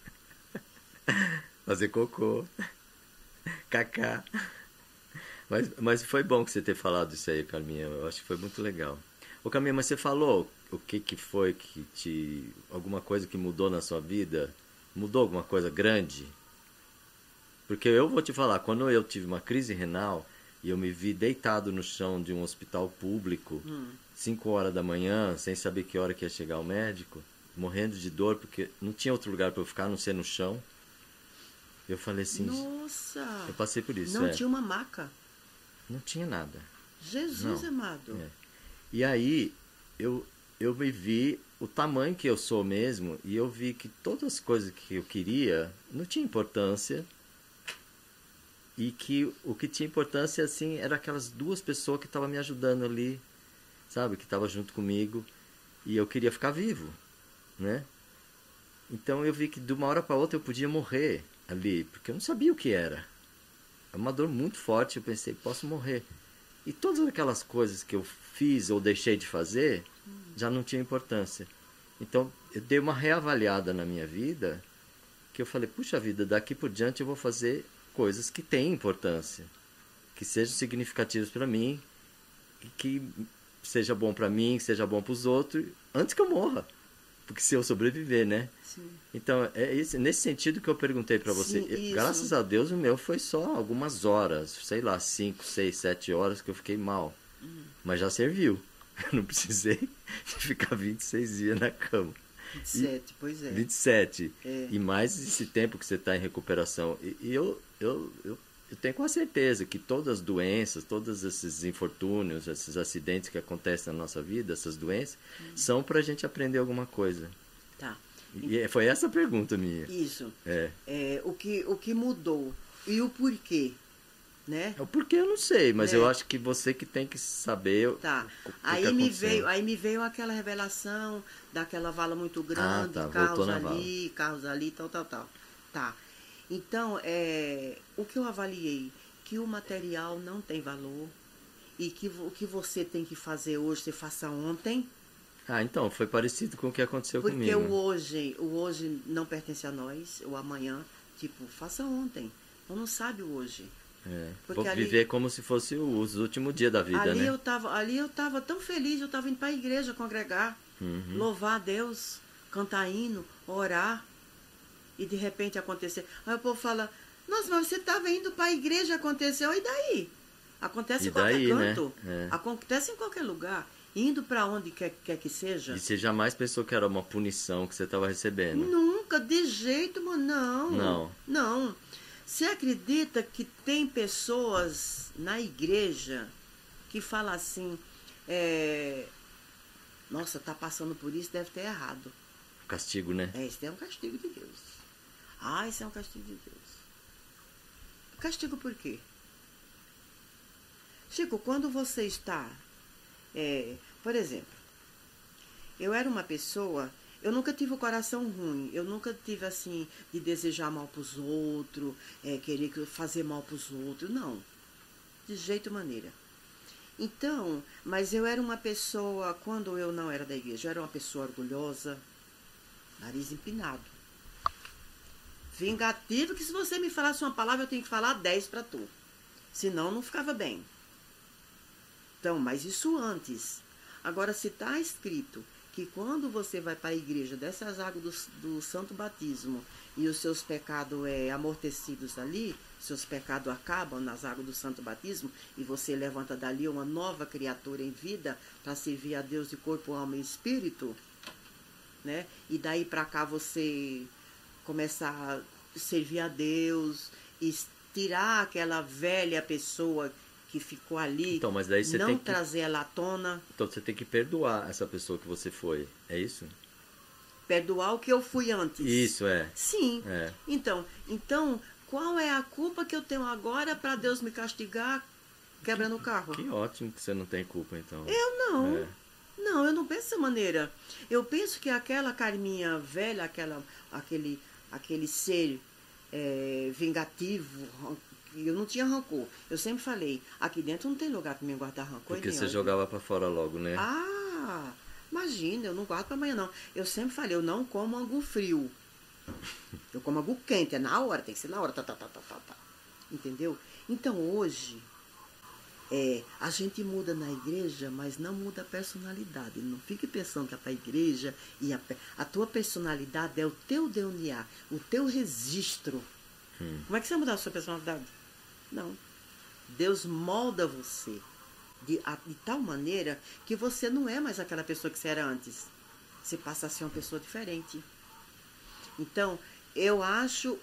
fazer cocô, cacá. Mas foi bom que você ter falado isso aí, Carminha. Eu acho que foi muito legal. Ô, Carminha, mas você falou o que foi que alguma coisa que mudou na sua vida? Mudou alguma coisa grande? Porque eu vou te falar, quando eu tive uma crise renal e eu me vi deitado no chão de um hospital público, 5 horas da manhã, sem saber que hora que ia chegar o médico, morrendo de dor, porque não tinha outro lugar para eu ficar, a não ser no chão. Eu falei assim... Nossa! Eu passei por isso, Não tinha uma maca. Não tinha nada. Jesus Não. amado. É. E aí, eu me vi o tamanho que eu sou mesmo, e eu vi que todas as coisas que eu queria não tinha importância, e que o que tinha importância, assim, era aquelas 2 pessoas que estavam me ajudando ali, sabe? Que estavam junto comigo, e eu queria ficar vivo, né? Então eu vi que de uma hora para outra eu podia morrer ali, porque eu não sabia o que era. É uma dor muito forte, eu pensei, posso morrer. E todas aquelas coisas que eu fiz ou deixei de fazer, já não tinha importância. Então eu dei uma reavaliada na minha vida, que eu falei, puxa vida, daqui por diante eu vou fazer coisas que têm importância, que sejam significativas para mim, e que seja bom para mim, que seja bom para os outros, antes que eu morra. Porque se eu sobreviver, né? Sim. Então, nesse sentido que eu perguntei para você. Sim, isso. Graças a Deus, o meu foi só algumas horas, sei lá, 5, 6, 7 horas que eu fiquei mal. Mas já serviu. Eu não precisei ficar 26 dias na cama. 27, pois é. 27. É. E mais esse tempo que você está em recuperação. E eu tenho com certeza que todas as doenças, todos esses infortúnios, esses acidentes que acontecem na nossa vida, essas doenças, são para a gente aprender alguma coisa. Tá. E foi essa a pergunta minha. Isso. É. O que mudou e o porquê, né? O porquê eu não sei, mas É. eu acho que você que tem que saber Tá. o que Aí me veio aquela revelação daquela vala muito grande, tá. carros Voltou na ali, carros ali, tal. Tá. Então, o que eu avaliei? Que o material não tem valor e que o que você tem que fazer hoje, você faça ontem. Então, foi parecido com o que aconteceu Porque comigo. o hoje não pertence a nós, o amanhã, tipo, faça ontem. Então não sabe o hoje. Vou ali- viver como se fosse os últimos dias da vida, Ali né? eu tava tão feliz, eu tava indo para a igreja congregar, louvar a Deus, cantar hino, orar. E de repente acontecer. Aí o povo fala, nossa, mas você estava indo para a igreja, aconteceu, e daí? Acontece E em qualquer daí, né? canto. Acontece em qualquer lugar. Indo para onde quer que seja. E você jamais pensou que era uma punição que você estava recebendo? Nunca, de jeito, mano, não. Não. Não. Você acredita que tem pessoas na igreja que falam assim, nossa, tá passando por isso, deve ter errado. Castigo, né? Isso é um castigo de Deus. Isso é um castigo de Deus. Castigo por quê? Chico, quando você está... por exemplo, eu era uma pessoa... Eu nunca tive o coração ruim. Eu nunca tive, assim, de desejar mal para os outros, querer fazer mal para os outros. Não. De jeito maneira. Então, mas eu era uma pessoa... Quando eu não era da igreja, eu era uma pessoa orgulhosa, nariz empinado. Vingativo, que se você me falasse uma palavra, eu tenho que falar 10 para tu. Senão, não ficava bem. Então, mas isso antes. Agora, se está escrito que quando você vai para a igreja, desce as águas do santo batismo e os seus pecados amortecidos ali, seus pecados acabam nas águas do santo batismo e você levanta dali uma nova criatura em vida para servir a Deus de corpo, alma e espírito, né? E daí para cá você começar a servir a Deus e tirar aquela velha pessoa que ficou ali, Então, mas daí você não tem que... trazer ela à tona, Então você tem que perdoar essa pessoa que você foi, é isso? perdoar o que eu fui antes. Isso, Sim. É. Então, qual é a culpa que eu tenho agora para Deus me castigar quebrando o carro? Que ótimo que você não tem culpa, então. Eu não. Não, eu não penso dessa maneira. Eu penso que aquela Carminha velha, aquele ser vingativo, eu não tinha rancor. Eu sempre falei, aqui dentro não tem lugar para mim guardar rancor. Porque nem você ódio. jogava pra fora logo, né? Ah, imagina, eu não guardo para amanhã não. Eu sempre falei, eu não como angu frio. Eu como angu quente, é na hora, tem que ser na hora, tá. Entendeu? Então hoje, a gente muda na igreja, mas não muda a personalidade. Não fique pensando que é para a igreja e a tua personalidade é o teu DNA, o teu registro. Como é que você vai mudar a sua personalidade? Não. Deus molda você de tal maneira que você não é mais aquela pessoa que você era antes. Você passa a ser uma pessoa diferente. Então, eu acho,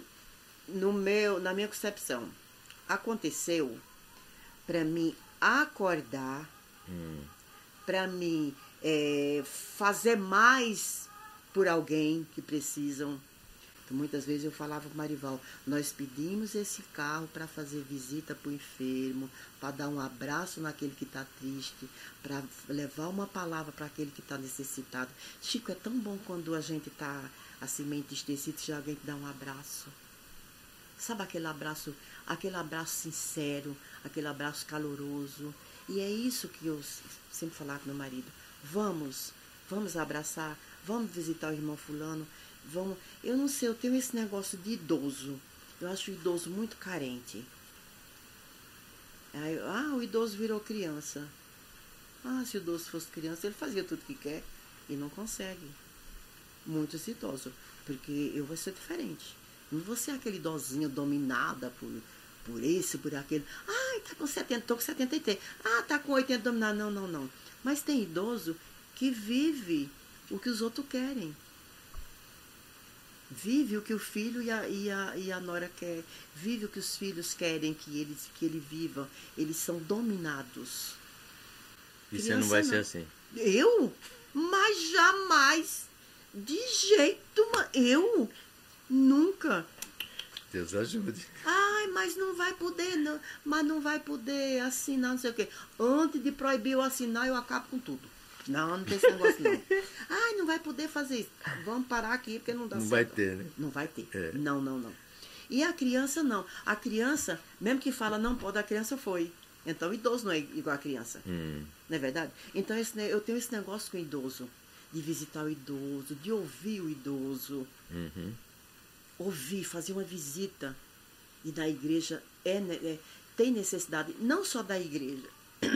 na minha concepção, aconteceu para mim acordar, para mim fazer mais por alguém que precisam. Então, muitas vezes eu falava com o Marival, nós pedimos esse carro para fazer visita para o enfermo, para dar um abraço naquele que está triste, para levar uma palavra para aquele que está necessitado. Chico, é tão bom quando a gente está assim meio entristecido, se alguém te dá um abraço. Sabe aquele abraço sincero, aquele abraço caloroso. E é isso que eu sempre falava com meu marido. Vamos abraçar, vamos visitar o irmão fulano, vamos. Eu não sei, eu tenho esse negócio de idoso. Eu acho o idoso muito carente. Aí, o idoso virou criança. Se o idoso fosse criança, ele fazia tudo que quer e não consegue. Muitos idosos, porque eu vou ser diferente. Não vou ser aquele idosinho dominada por esse, por aquele. Tá com 70, tô com 73. Tá com 80 dominado. Não. Mas tem idoso que vive o que os outros querem. Vive o que o filho e a nora quer. Vive o que os filhos querem que ele viva. Eles são dominados. E você não vai ser assim? Eu? Mas jamais. De jeito, eu nunca. Deus ajude. Mas não vai poder, não. Mas não vai poder assinar, não sei o quê. Antes de proibir eu assinar, eu acabo com tudo. Não tem esse negócio, não. Não vai poder fazer isso. Vamos parar aqui, porque não dá certo. Não vai ter, né? Não vai ter. Não. E a criança, não. A criança, mesmo que fala não pode, a criança foi. Então, o idoso não é igual a criança. Não é verdade? Então, eu tenho esse negócio com o idoso. De visitar o idoso, de ouvir o idoso. Ouvir, fazer uma visita. E na igreja tem necessidade, não só da igreja.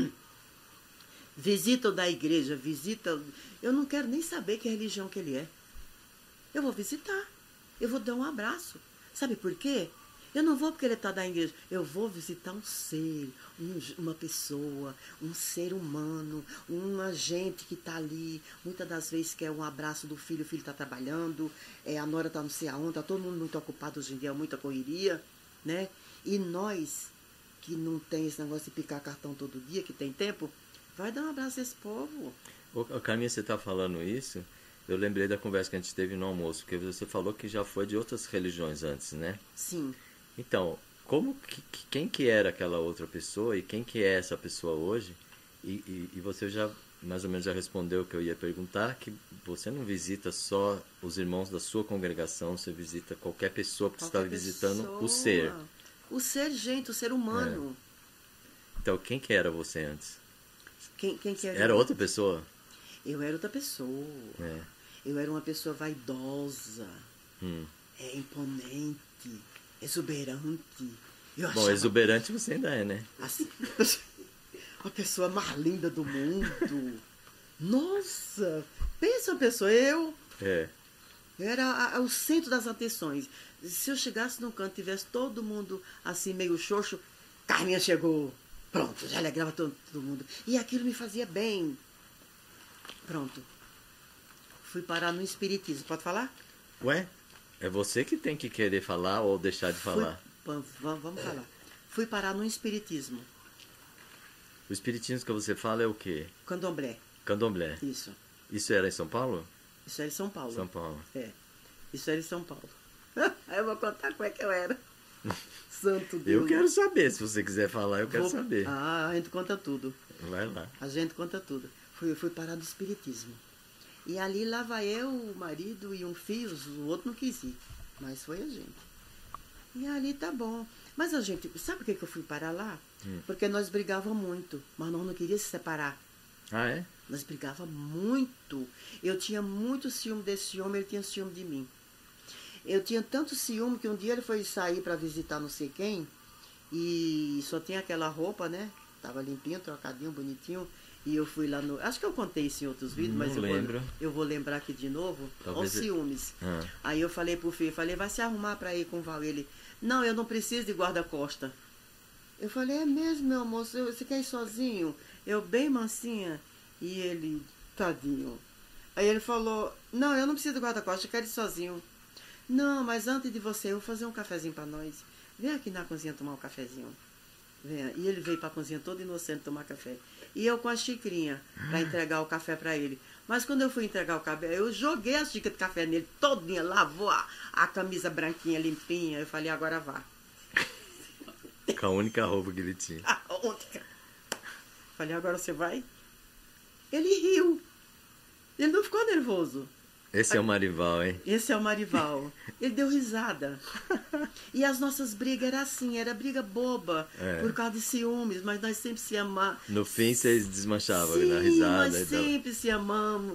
Visita o da igreja, eu não quero nem saber que religião que ele é. Eu vou visitar, eu vou dar um abraço. Sabe por quê? Eu não vou porque ele está da igreja. Eu vou visitar um ser, uma pessoa, um ser humano, uma gente que está ali. Muitas das vezes quer um abraço do filho, o filho está trabalhando, a nora está não sei aonde, está todo mundo muito ocupado hoje em dia, muita correria, né? E nós, que não tem esse negócio de picar cartão todo dia, que tem tempo, vai dar um abraço a esse povo. Carminha, você está falando isso? Eu lembrei da conversa que a gente teve no almoço, porque você falou que já foi de outras religiões antes, né? Sim. Então, quem que era aquela outra pessoa e quem que é essa pessoa hoje? E você já mais ou menos já respondeu o que eu ia perguntar, que você não visita só os irmãos da sua congregação, você visita qualquer pessoa, porque você está visitando o ser. O ser, gente, o ser humano. Então, quem que era você antes? Quem que era outra pessoa? Eu era outra pessoa. Eu era uma pessoa vaidosa, imponente, exuberante. Bom, exuberante você ainda é, né? Assim, a pessoa mais linda do mundo. Nossa! Pensa uma pessoa, eu era o centro das atenções. Se eu chegasse num canto e tivesse todo mundo assim, meio xoxo, Carminha chegou. Pronto, já alegrava todo mundo. E aquilo me fazia bem. Pronto. Fui parar no espiritismo. Pode falar? Ué? É você que tem que querer falar ou deixar de falar? Vamos falar. Fui parar no espiritismo. O espiritismo que você fala é o quê? Candomblé. Candomblé. Isso. Isso era em São Paulo? Isso era em São Paulo. São Paulo. Isso era em São Paulo. Aí eu vou contar como é que eu era. Santo Deus. Eu quero saber. Se você quiser falar, eu quero saber. A gente conta tudo. Vai lá. A gente conta tudo. fui parar do espiritismo. E ali lá vai eu, o marido e um filho, o outro não quis ir, mas foi a gente. E ali tá bom. Mas a gente, sabe por que eu fui parar lá? Porque nós brigávamos muito, mas nós não queríamos se separar. Ah, é? Nós brigávamos muito. Eu tinha muito ciúme desse homem, ele tinha ciúme de mim. Eu tinha tanto ciúme que um dia ele foi sair para visitar não sei quem, e só tinha aquela roupa, né? Tava limpinho, trocadinho, bonitinho. E eu fui lá no... Acho que eu contei isso em outros vídeos, mas eu vou lembrar aqui de novo. Olha os ciúmes. Aí eu falei pro filho, vai se arrumar para ir com o Val. Ele, não, eu não preciso de guarda-costa. Eu falei, é mesmo, meu moço, você quer ir sozinho? Eu bem mansinha. E ele, tadinho. Aí ele falou, não, eu não preciso de guarda-costa, eu quero ir sozinho. Não, mas antes de você, eu vou fazer um cafezinho para nós. Vem aqui na cozinha tomar um cafezinho. Venha. E ele veio para a cozinha todo inocente tomar café. E eu com a xicrinha para entregar o café para ele. Mas quando eu fui entregar o café, eu joguei a xícara de café nele todinha, lavou a camisa branquinha, limpinha. Eu falei, agora vá. Com a única roupa que ele tinha. A única. Falei, agora você vai? Ele riu. Ele não ficou nervoso. Esse é o Marival, hein? Esse é o Marival. Ele deu risada. E as nossas brigas eram assim, era briga boba, por causa de ciúmes, mas nós sempre se amamos. No fim, vocês desmanchavam Sim, na risada. nós sempre se amamos.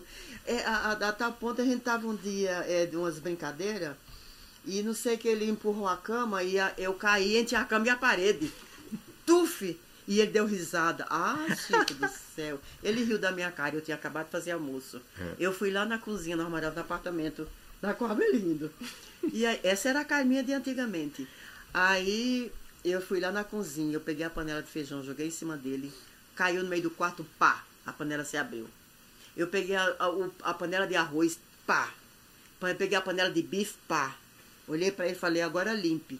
A tal ponto, a gente tava um dia de umas brincadeiras, e não sei que ele empurrou a cama, e eu caí entre a cama e a parede. Tuf! E ele deu risada. Ah, Chico do céu. Ele riu da minha cara. Eu tinha acabado de fazer almoço. Eu fui lá na cozinha, nós morávamos no apartamento da Corbelindo. E aí, essa era a Carminha de antigamente. Aí eu fui lá na cozinha, eu peguei a panela de feijão, joguei em cima dele. Caiu no meio do quarto, pá. A panela se abriu. Eu peguei a panela de arroz, pá. Eu peguei a panela de bife, pá. Olhei pra ele e falei, agora limpe.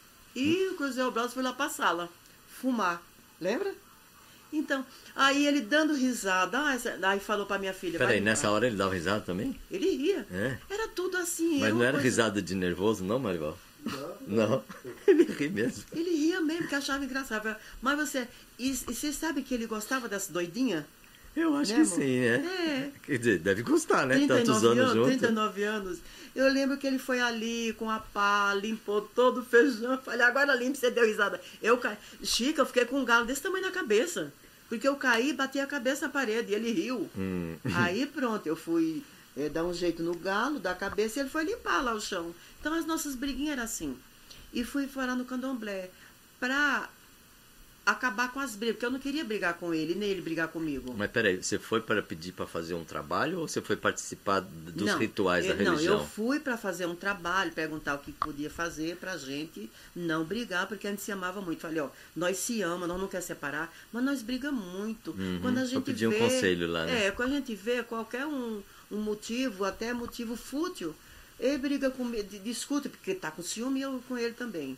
E eu cruzei o braço e fui lá pra sala. Fumar. Lembra? Então, aí ele dando risada, aí falou pra minha filha... Peraí, nessa hora ele dava risada também? Ele ria. É? Era tudo assim. Mas não era risada de nervoso, não, Marival? Não. Ele ri mesmo. Ele ria mesmo, que achava engraçado. Mas você... E você sabe que ele gostava dessa doidinha? Eu acho que sim, né? Quer dizer, deve gostar, né? 39 Tantos anos juntos. 39 anos. Eu lembro que ele foi ali com a pá, limpou todo o feijão. Falei, agora limpa, você deu risada. Eu caí. Chica, eu fiquei com um galo desse tamanho na cabeça. Porque eu caí e bati a cabeça na parede. E ele riu. Aí pronto, eu fui dar um jeito no galo da cabeça e ele foi limpar lá o chão. Então as nossas briguinhas eram assim. E fui fora no candomblé pra acabar com as brigas, porque eu não queria brigar com ele, nem ele brigar comigo. Mas peraí, você foi para pedir para fazer um trabalho ou você foi participar dos rituais da religião? Não, eu fui para fazer um trabalho, perguntar o que podia fazer pra gente não brigar, porque a gente se amava muito. Falei, ó, nós se amamos, nós não quer separar, mas nós brigamos muito. Quando a gente pedir um conselho lá, né? Quando a gente vê qualquer um motivo, até motivo fútil, ele briga comigo, discute, porque tá com ciúme e eu com ele também.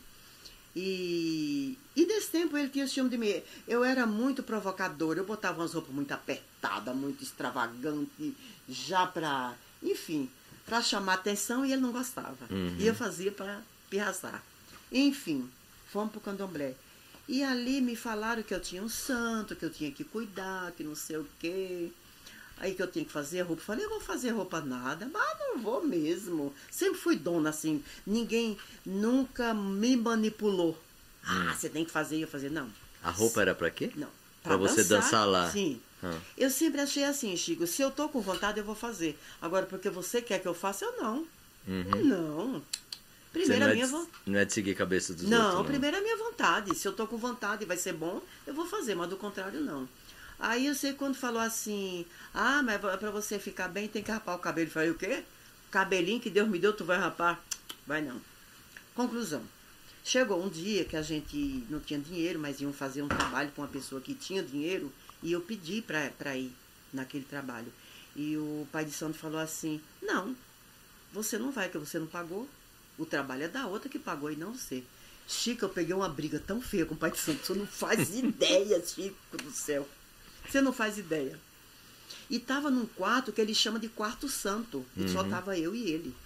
E nesse tempo ele tinha ciúme de mim. Eu era muito provocadora, eu botava umas roupas muito apertadas, muito extravagantes, já pra, enfim, pra chamar atenção, e ele não gostava. E eu fazia pra pirraçar. Enfim, fomos pro candomblé. E ali me falaram que eu tinha um santo, que eu tinha que cuidar, que não sei o quê. Aí que eu tinha que fazer roupa. Falei, eu vou fazer roupa nada, mas não vou mesmo. Sempre fui dona, assim. Ninguém nunca me manipulou. Você tem que fazer, e eu fazer. Não. A roupa era pra quê? Não. Pra você dançar lá? Sim. Eu sempre achei assim, Chico, se eu tô com vontade, eu vou fazer. Agora, porque você quer que eu faça, eu não. Não. Primeiro a minha vontade. Não é de seguir a cabeça dos outros, não. Primeiro a minha vontade. Se eu tô com vontade e vai ser bom, eu vou fazer, mas do contrário, não. Aí eu sei quando falou assim, mas pra você ficar bem tem que rapar o cabelo. Eu falei, o quê? Cabelinho que Deus me deu, tu vai rapar? Vai não. Conclusão. Chegou um dia que a gente não tinha dinheiro, mas iam fazer um trabalho com uma pessoa que tinha dinheiro, e eu pedi pra ir naquele trabalho. E o pai de santo falou assim, não, você não vai, que você não pagou. O trabalho é da outra que pagou e não você. Chico, eu peguei uma briga tão feia com o pai de santo, você não faz ideia, Chico do céu. Você não faz ideia. E tava num quarto que ele chama de quarto santo. E só tava eu e ele.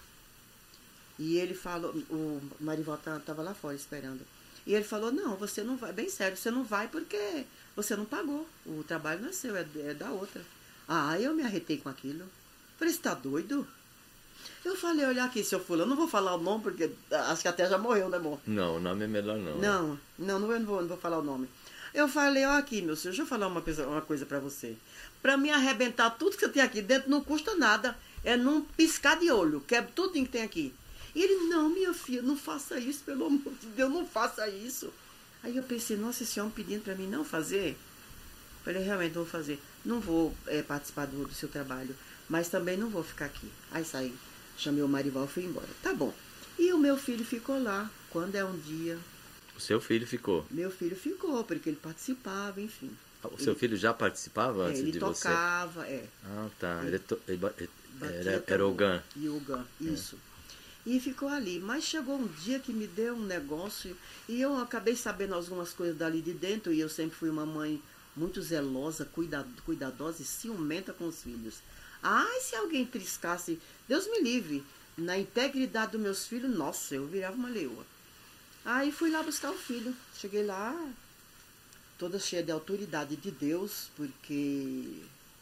E ele falou, o Marival tava lá fora esperando. E ele falou, não, você não vai, bem sério, você não vai porque você não pagou. O trabalho não é seu, é da outra. Eu me arretei com aquilo. Falei, você tá doido? Eu falei, olha aqui, seu fulano, não vou falar o nome, porque acho que até já morreu, né, amor? Não, o nome é melhor não. Não vou falar o nome. Eu falei, ó aqui, meu senhor, deixa eu falar uma coisa pra você. Pra me arrebentar tudo que você tem aqui dentro não custa nada. É num piscar de olho, quebra tudo que tem aqui. E ele, não, minha filha, não faça isso, pelo amor de Deus, não faça isso. Aí eu pensei, nossa, esse homem pedindo pra mim não fazer. Falei, realmente não vou fazer. Não vou participar do seu trabalho, mas também não vou ficar aqui. Aí saí, chamei o Marival e fui embora. Tá bom. E o meu filho ficou lá, quando é um dia... O seu filho ficou? Meu filho ficou, porque ele participava, enfim. O seu filho já participava antes de você? Ele tocava, Ah, tá. Era tambor. o GAN. E o GAN, isso. E ficou ali. Mas chegou um dia que me deu um negócio e eu acabei sabendo algumas coisas dali de dentro e eu sempre fui uma mãe muito zelosa, cuidadosa e ciumenta com os filhos. Se alguém triscasse, Deus me livre, na integridade dos meus filhos, nossa, eu virava uma leoa. Aí fui lá buscar o filho. Cheguei lá, toda cheia de autoridade de Deus, porque...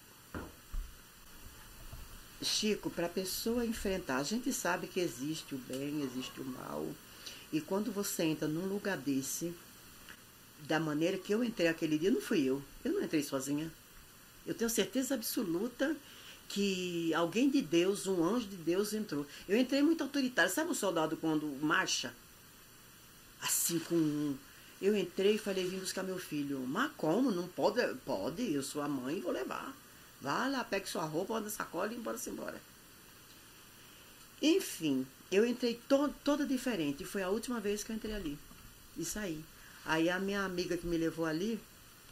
Chico, para a pessoa enfrentar, a gente sabe que existe o bem, existe o mal. E quando você entra num lugar desse, da maneira que eu entrei aquele dia, não fui eu. Eu não entrei sozinha. Eu tenho certeza absoluta que alguém de Deus, um anjo de Deus entrou. Eu entrei muito autoritário. Sabe o soldado quando marcha? Assim com... Eu entrei e falei, vim buscar meu filho. Mas como? Não pode? Pode, eu sou a mãe e vou levar. Vá lá, pegue sua roupa, bota na sacola e embora-se embora. Enfim, eu entrei toda diferente. Foi a última vez que eu entrei ali. E saí. Aí a minha amiga que me levou ali,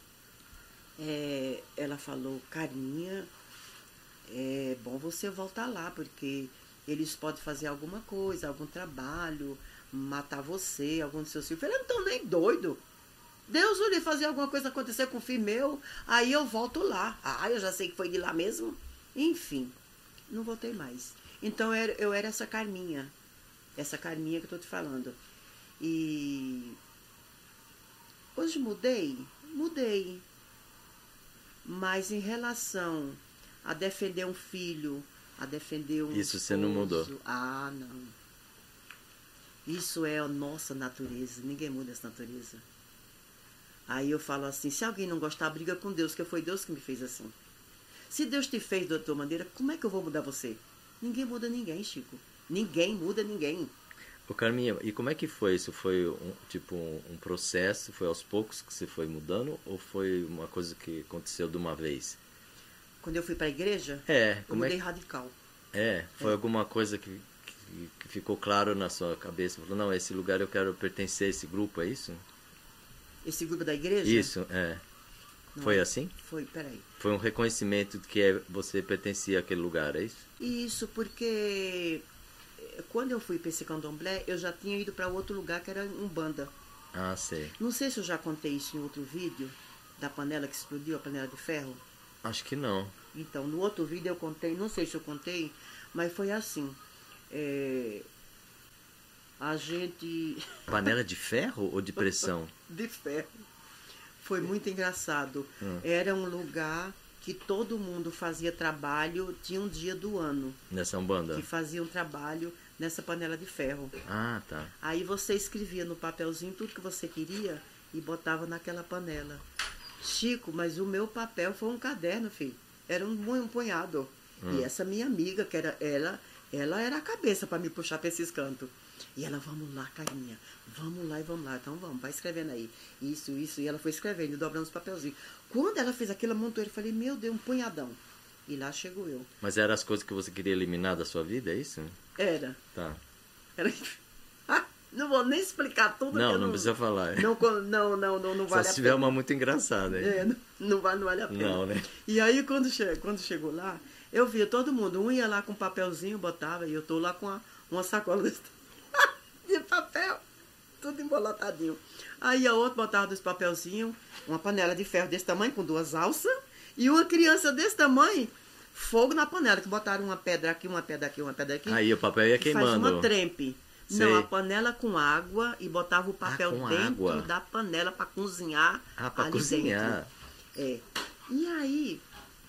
ela falou, Carinha, é bom você voltar lá, porque eles podem fazer alguma coisa, algum trabalho, matar você, algum dos seus filhos. Eu falei, eu não tô nem doido. Deus lhe fazer alguma coisa acontecer com o filho meu, aí eu volto lá. Eu já sei que foi de lá mesmo. Enfim, não voltei mais. Então eu era essa Carminha que eu estou te falando. E hoje mudei? Mudei. Mas em relação a defender um filho, a defender um Isso esposo, você não mudou? Não. Isso é a nossa natureza. Ninguém muda essa natureza. Aí eu falo assim, se alguém não gostar, briga com Deus, que foi Deus que me fez assim. Se Deus te fez de outra maneira, como é que eu vou mudar você? Ninguém muda ninguém, Chico. Ninguém muda ninguém. Ô Carminha, e como é que foi isso? Foi um processo, foi aos poucos que você foi mudando, ou foi uma coisa que aconteceu de uma vez? Quando eu fui para a igreja, eu como mudei radical. Foi alguma coisa que ficou claro na sua cabeça? Falou, não, esse lugar eu quero pertencer a esse grupo, é isso? Esse grupo da igreja? Isso, Não, foi assim? Foi, peraí. Foi um reconhecimento de que você pertencia àquele lugar, é isso? Isso, porque quando eu fui para esse candomblé, eu já tinha ido para outro lugar que era Umbanda. Ah, sei. Não sei se eu já contei isso em outro vídeo, da panela que explodiu, a panela de ferro. Acho que não. Então, no outro vídeo eu contei, não sei se eu contei, mas foi assim. A gente... Panela de ferro ou de pressão? De ferro. Foi muito engraçado. Era um lugar que todo mundo fazia trabalho, tinha um dia do ano. Nessa Umbanda? Que fazia um trabalho nessa panela de ferro. Ah, tá. Aí você escrevia no papelzinho tudo que você queria e botava naquela panela. Chico, mas o meu papel foi um caderno, filho. Era um punhado. E essa minha amiga, que era ela era a cabeça para me puxar para esses cantos. E ela, vamos lá, Carinha, vamos lá e vamos lá. Então vamos, vai escrevendo aí. Isso. E ela foi escrevendo, dobrando os papelzinhos. Quando ela fez aquilo, montou, eu falei, meu Deus, um punhadão. E lá chegou eu. Mas eram as coisas que você queria eliminar da sua vida, é isso? Era. Tá. Não vou nem explicar tudo. Não precisa falar. Não vale a pena. Só se tiver uma muito engraçada. Não vale a pena. Não, né? E aí, quando chegou lá, eu via todo mundo. Um ia lá com um papelzinho, botava, e eu tô lá com uma sacola de papel, tudo embolotadinho. Aí a outra botava dos papelzinhos, uma panela de ferro desse tamanho, com 2 alças, e uma criança desse tamanho, fogo na panela, que botaram uma pedra aqui, uma pedra aqui, uma pedra aqui. Aí o papel ia queimando. Faz uma trempe. Sei. Não, a panela com água e botava o papel com dentro água. da panela para cozinhar. Para ali cozinhar. dentro. E aí,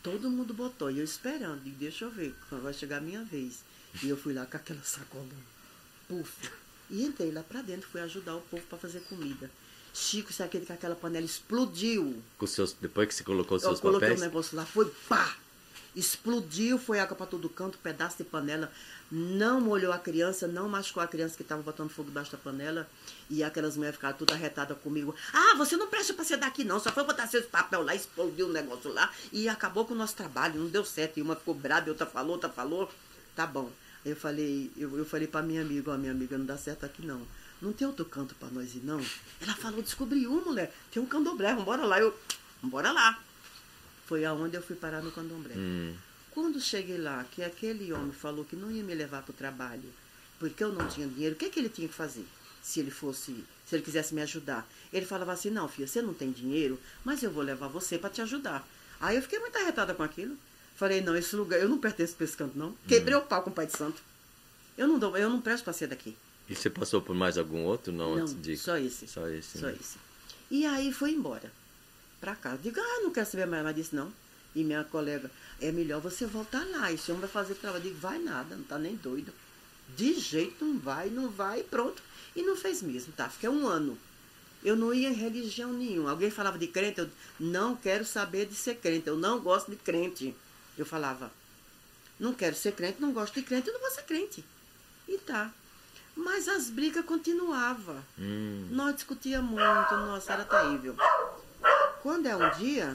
Todo mundo botou, e eu esperando, digo, deixa eu ver, quando vai chegar a minha vez. E eu fui lá com aquela sacola, puf, e entrei lá pra dentro, fui ajudar o povo pra fazer comida. Chico, sabe aquele que aquela panela explodiu. Depois que você colocou os seus Eu coloquei papéis? o negócio lá, foi pá! Explodiu, foi água pra todo canto, pedaço de panela. Não molhou a criança, não machucou a criança que estava botando fogo debaixo da panela. E aquelas mulheres ficaram tudo arretadas comigo. Ah, você não presta pra ser daqui não, só foi botar seus papel lá, explodiu o negócio lá. E acabou com o nosso trabalho, não deu certo. E uma ficou brava, outra falou. Tá bom. Aí eu falei pra minha amiga, ó, minha amiga, não dá certo aqui não. Não tem outro canto pra nós ir, não? Ela falou, descobri um, mulher. Tem um candomblé, vambora lá. Vambora lá. Foi aonde eu fui parar no candomblé. Quando cheguei lá, que aquele homem falou que não ia me levar pro trabalho, porque eu não tinha dinheiro, o que ele tinha que fazer? Se ele quisesse me ajudar. Ele falava assim, não, filha, você não tem dinheiro, mas eu vou levar você pra te ajudar. Aí eu fiquei muito arretada com aquilo. Falei, não, esse lugar, eu não pertenço pra esse canto, não. Quebrei o pau com o Pai de Santo. Eu não presto pra ser daqui. E você passou por mais algum outro? Não, antes de... só esse. Só esse. Só Né? esse. E aí foi embora. Pra casa. Digo, não quero saber mais disso, não. E minha colega, é melhor você voltar lá. Esse homem vai fazer trabalho. Digo, vai nada, não tá nem doido. De jeito não vai, pronto. E não fez mesmo, tá? Fiquei 1 ano. Eu não ia em religião nenhuma. Alguém falava de crente, eu não quero saber de ser crente. Eu não gosto de crente. Eu falava, não quero ser crente, não gosto de crente, eu não vou ser crente. E tá. Mas as brigas continuavam. Nós discutíamos muito, nossa, era terrível. Quando é um dia,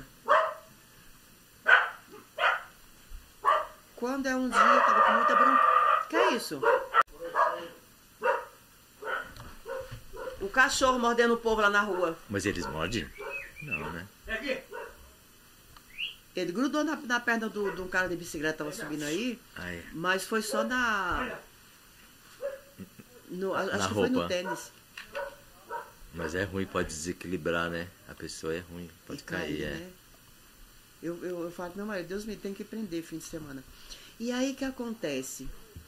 eu tava com muita bronca. Que é isso? O cachorro mordendo o povo lá na rua. Mas eles mordem? Não, né? Ele grudou na perna de um cara de bicicleta que tava subindo aí, Ai. mas foi só acho que foi no tênis. Mas é ruim, pode desequilibrar, né? A pessoa é ruim, pode E cair, né? Eu falo, meu marido, Deus me tem que prender fim de semana. E aí que acontece?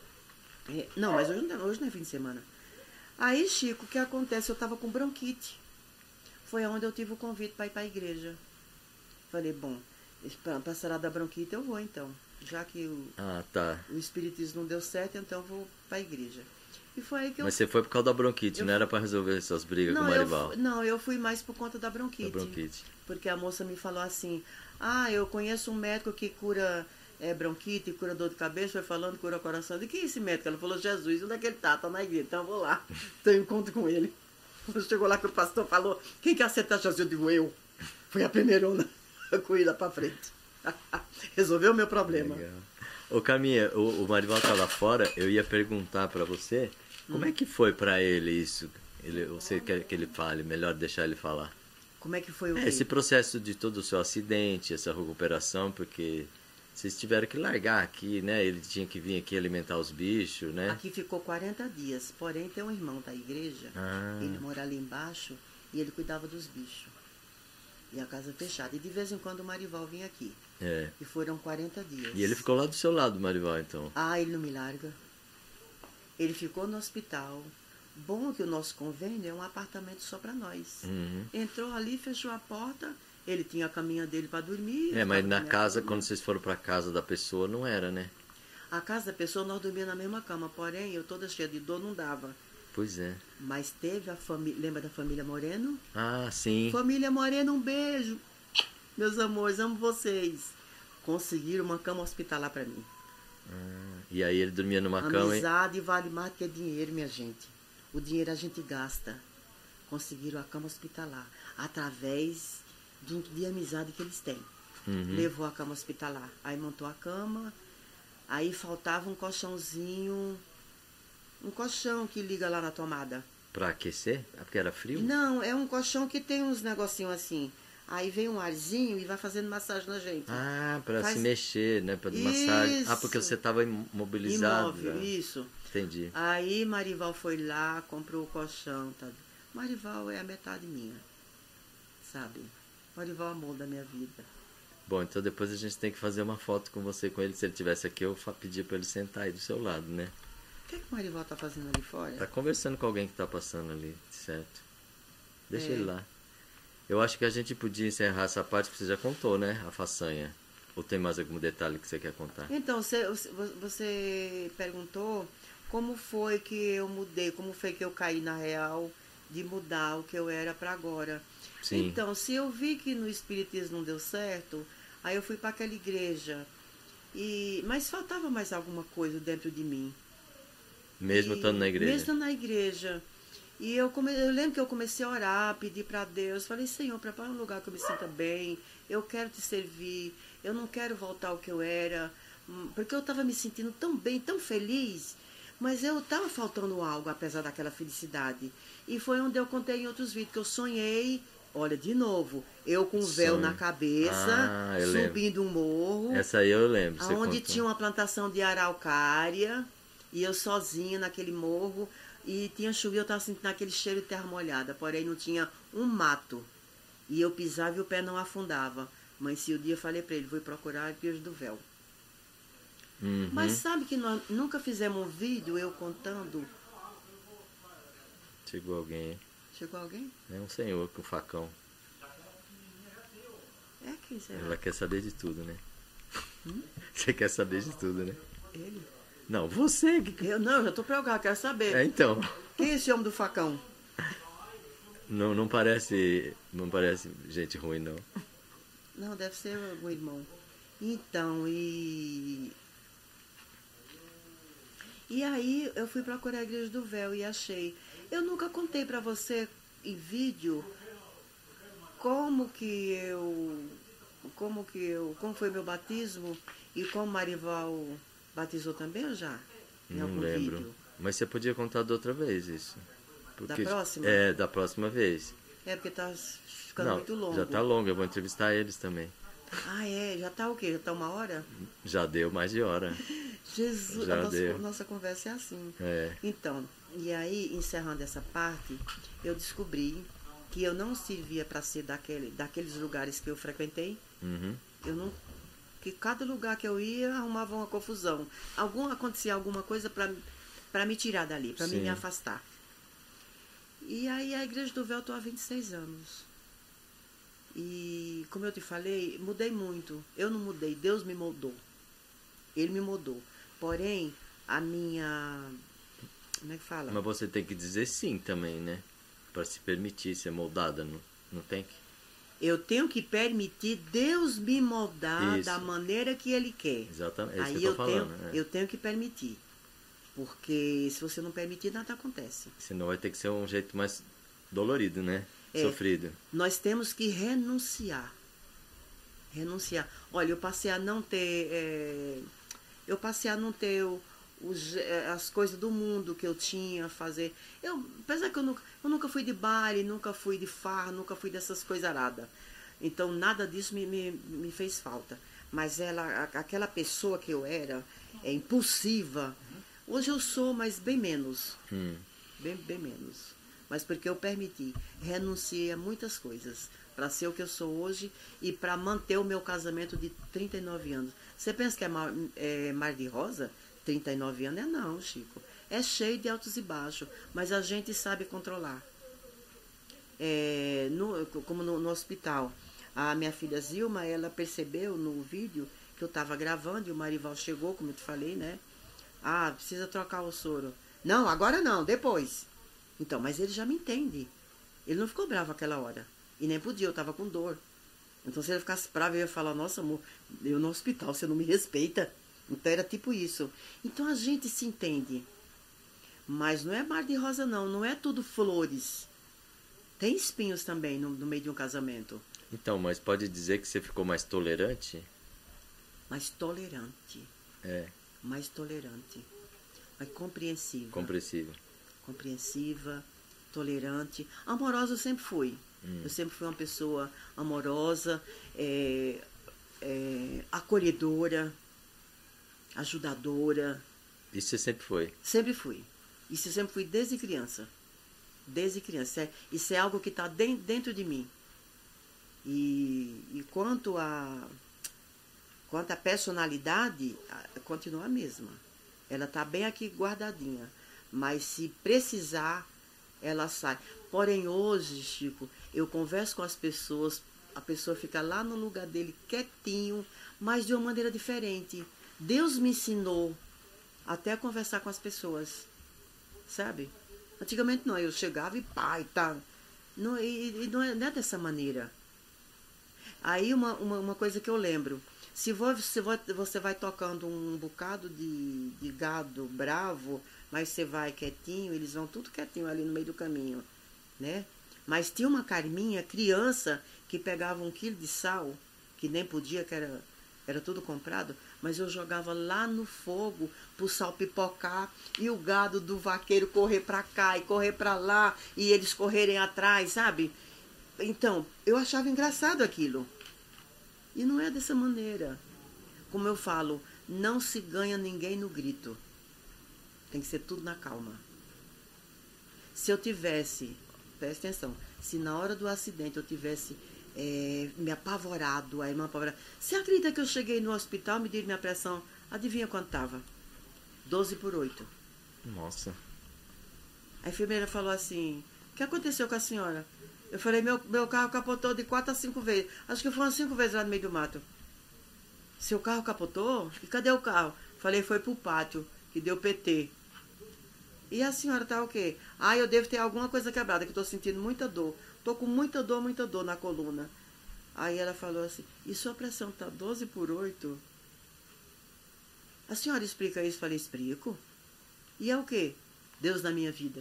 Não, mas hoje não é fim de semana. Aí, Chico, o que acontece? Eu tava com bronquite. Foi onde eu tive o convite para ir para a igreja. Falei, bom, para sarar da bronquite eu vou então. Já que o espiritismo não deu certo, então eu vou para a igreja. E foi aí que Mas você foi por causa da bronquite, não era para resolver suas brigas com o Marival? Eu fui mais por conta da bronquite. Porque a moça me falou assim, eu conheço um médico que cura bronquite, cura dor de cabeça, foi falando, cura coração. De que é esse médico? Ela falou, Jesus, onde é que ele tá? Tá na igreja, então eu vou lá. Tenho encontro com ele. Quando chegou lá que o pastor falou, quem quer aceitar Jesus? Eu digo, eu. Fui a primeirona, com ele lá pra frente. Resolveu o meu problema. Legal. Ô Caminha, o Marival tá lá fora, eu ia perguntar pra você, como é que foi pra ele isso? Você quer que ele fale? Melhor deixar ele falar. Como é que foi o quê? Esse processo de todo o seu acidente, essa recuperação, porque vocês tiveram que largar aqui, né? Ele tinha que vir aqui alimentar os bichos, né? Aqui ficou 40 dias, porém tem um irmão da igreja, ele mora ali embaixo e ele cuidava dos bichos. E a casa fechada. E de vez em quando o Marival vinha aqui. E foram 40 dias. E ele ficou lá do seu lado, Marival, então? Ele não me larga. Ele ficou no hospital. Bom que o nosso convênio é um apartamento só para nós. Entrou ali, fechou a porta. Ele tinha a caminha dele para dormir. Mas na casa, quando vocês foram para casa da pessoa, não era, né? A casa da pessoa, nós dormíamos na mesma cama. Porém, eu toda cheia de dor, não dava. Pois é. Mas teve a família... Lembra da família Moreno? Sim. Família Moreno, um beijo. Meus amores, amo vocês. Conseguiram uma cama hospitalar para mim. E aí ele dormia numa cama... Amizade vale mais do que dinheiro, minha gente. O dinheiro a gente gasta. Conseguiram a cama hospitalar. Através de amizade que eles têm. Levou a cama hospitalar. Aí montou a cama. Aí faltava um colchãozinho... Um colchão que liga lá na tomada. Pra aquecer? Porque era frio? Não, é um colchão que tem uns negocinhos assim. Aí vem um arzinho e vai fazendo massagem na gente. Pra se mexer, né? Pra massagem. Porque você estava imobilizado. Imóvel, isso. Entendi. Aí Marival foi lá, comprou o colchão. Tá? Marival é a metade minha. Sabe? Marival é o amor da minha vida. Bom, então depois a gente tem que fazer uma foto com você, com ele. Se ele estivesse aqui, eu pedir pra ele sentar aí do seu lado, né? O que o Marival tá fazendo ali fora? Tá conversando com alguém que tá passando ali, certo? Deixa ele lá. Eu acho que a gente podia encerrar essa parte, porque você já contou, né? A façanha. Ou tem mais algum detalhe que você quer contar? Então, você perguntou como foi que eu mudei, como foi que eu caí na real de mudar o que eu era para agora. Sim. Então, se eu vi que no Espiritismo não deu certo, aí eu fui para aquela igreja. Mas faltava mais alguma coisa dentro de mim. Mesmo estando na igreja? Mesmo estando na igreja. E eu lembro que eu comecei a orar, pedir para Deus. Falei, Senhor, prepara um lugar que eu me sinta bem. Eu quero te servir. Eu não quero voltar ao que eu era. Porque eu estava me sentindo tão bem, tão feliz. Mas eu estava faltando algo, apesar daquela felicidade. E foi onde eu contei em outros vídeos, que eu sonhei. Olha, de novo, eu com um véu na cabeça, subindo um morro. Essa aí eu lembro. Onde tinha uma plantação de araucária. E eu sozinha naquele morro. E tinha chuva e eu estava sentindo aquele cheiro de terra molhada. Porém, não tinha um mato. E eu pisava e o pé não afundava. Mas se o dia eu falei para ele, vou procurar a igreja do véu. Uhum. Mas sabe que nós nunca fizemos um vídeo eu contando? Chegou alguém. Chegou alguém? É um senhor com facão. É, quem será? Ela quer saber de tudo, né? Você quer saber de tudo, né? Ele? Não, você. Eu não, já tô preocupado, quero saber. Então. Quem é esse homem do facão? Não parece gente ruim, não. Não, deve ser o irmão. Então, e aí eu fui procurar a igreja do véu e achei. Eu nunca contei pra você em vídeo como foi meu batismo e como Marival batizou também, ou já? Em Não algum lembro. vídeo? Mas você podia contar da outra vez isso. Da próxima? É, da próxima vez. É, porque tá ficando Não, muito longo. já tá longo, eu vou entrevistar eles também. Ah, é? Já tá o quê? Já tá 1 hora? Já deu mais de hora. Jesus, Já a deu. nossa conversa é assim. É. Então, e aí, encerrando essa parte, eu descobri que eu não servia para ser daqueles lugares que eu frequentei. Uhum. Que cada lugar que eu ia arrumava uma confusão. Acontecia alguma coisa para me tirar dali, para me afastar. E aí a Igreja do Véu, estou há 26 anos. E, como eu te falei, mudei muito. Eu não mudei, Deus me moldou. Ele me moldou. Porém, a minha... Como é que fala? Mas você tem que dizer sim também, né? Para se permitir ser moldada, não tem que? Eu tenho que permitir Deus me moldar Isso. da maneira que Ele quer. Exatamente, é isso Aí que eu tô falando. eu tenho que permitir. Porque se você não permitir, nada acontece. Senão vai ter que ser um jeito mais dolorido, né? Sofrido. Nós temos que renunciar. Renunciar. Olha, eu passei a não ter... as coisas do mundo que eu tinha a fazer. Apesar que eu nunca fui de baile, nunca fui de farra, nunca fui dessas coisas aradas. Então, nada disso me fez falta. Mas aquela pessoa que eu era, impulsiva, hoje eu sou, mas bem menos. Bem menos. Mas porque eu permiti, renunciei a muitas coisas para ser o que eu sou hoje e para manter o meu casamento de 39 anos. Você pensa que é mar de rosa? 39 anos? Não, Chico. É cheio de altos e baixos, mas a gente sabe controlar. Como no hospital, a minha filha Zilma, ela percebeu no vídeo que eu estava gravando e o Marival chegou, como eu te falei, né? Ah, precisa trocar o soro. Não, agora não, depois. Então, mas ele já me entende. Ele não ficou bravo aquela hora. E nem podia, eu estava com dor. Então, se ele ficasse bravo, eu ia falar, nossa, amor, eu no hospital, você não me respeita. Então, era tipo isso. Então, a gente se entende. Mas não é mar de rosa, não. Não é tudo flores. Tem espinhos também no meio de um casamento. Então, mas pode dizer que você ficou mais tolerante? Mais tolerante. É. Mais tolerante. Mais compreensiva. Compreensiva, tolerante. Amorosa eu sempre fui. Eu sempre fui uma pessoa amorosa, acolhedora, ajudadora. Isso você sempre foi? Sempre fui. Isso eu sempre fui desde criança. Desde criança. Isso é algo que está dentro de mim. E quanto a personalidade, continua a mesma. Ela está bem aqui guardadinha. Mas se precisar, ela sai. Porém, hoje, Chico, eu converso com as pessoas a pessoa fica lá no lugar dele quietinho, mas de uma maneira diferente. Deus me ensinou até a conversar com as pessoas, sabe? Antigamente não, eu chegava e pá, e tá. Não, e não é dessa maneira. Aí uma coisa que eu lembro, se você vai tocando um bocado de gado bravo, mas você vai quietinho, eles vão tudo quietinho ali no meio do caminho, né? Mas tinha uma Carminha, criança, que pegava 1 quilo de sal, que nem podia, que era tudo comprado, mas eu jogava lá no fogo pro sal pipocar e o gado do vaqueiro correr pra cá e correr pra lá e eles correrem atrás, sabe? Então, eu achava engraçado aquilo. E não é dessa maneira. Como eu falo, não se ganha ninguém no grito. Tem que ser tudo na calma. Se eu tivesse, presta atenção, se na hora do acidente eu tivesse me apavorado, a irmã apavorada, você acredita que eu cheguei no hospital, mediram minha pressão, adivinha quanto estava? 12/8. Nossa. A enfermeira falou assim, o que aconteceu com a senhora? Eu falei, meu carro capotou de 4 a 5 vezes. Acho que foram 5 vezes lá no meio do mato. Seu carro capotou? E cadê o carro? Falei, foi pro pátio, que deu PT. E a senhora tá o quê? Ah, eu devo ter alguma coisa quebrada, que eu tô sentindo muita dor. Tô com muita dor na coluna. Aí ela falou assim, e sua pressão tá 12/8? A senhora explica isso? Falei, explico. E é o quê? Deus na minha vida.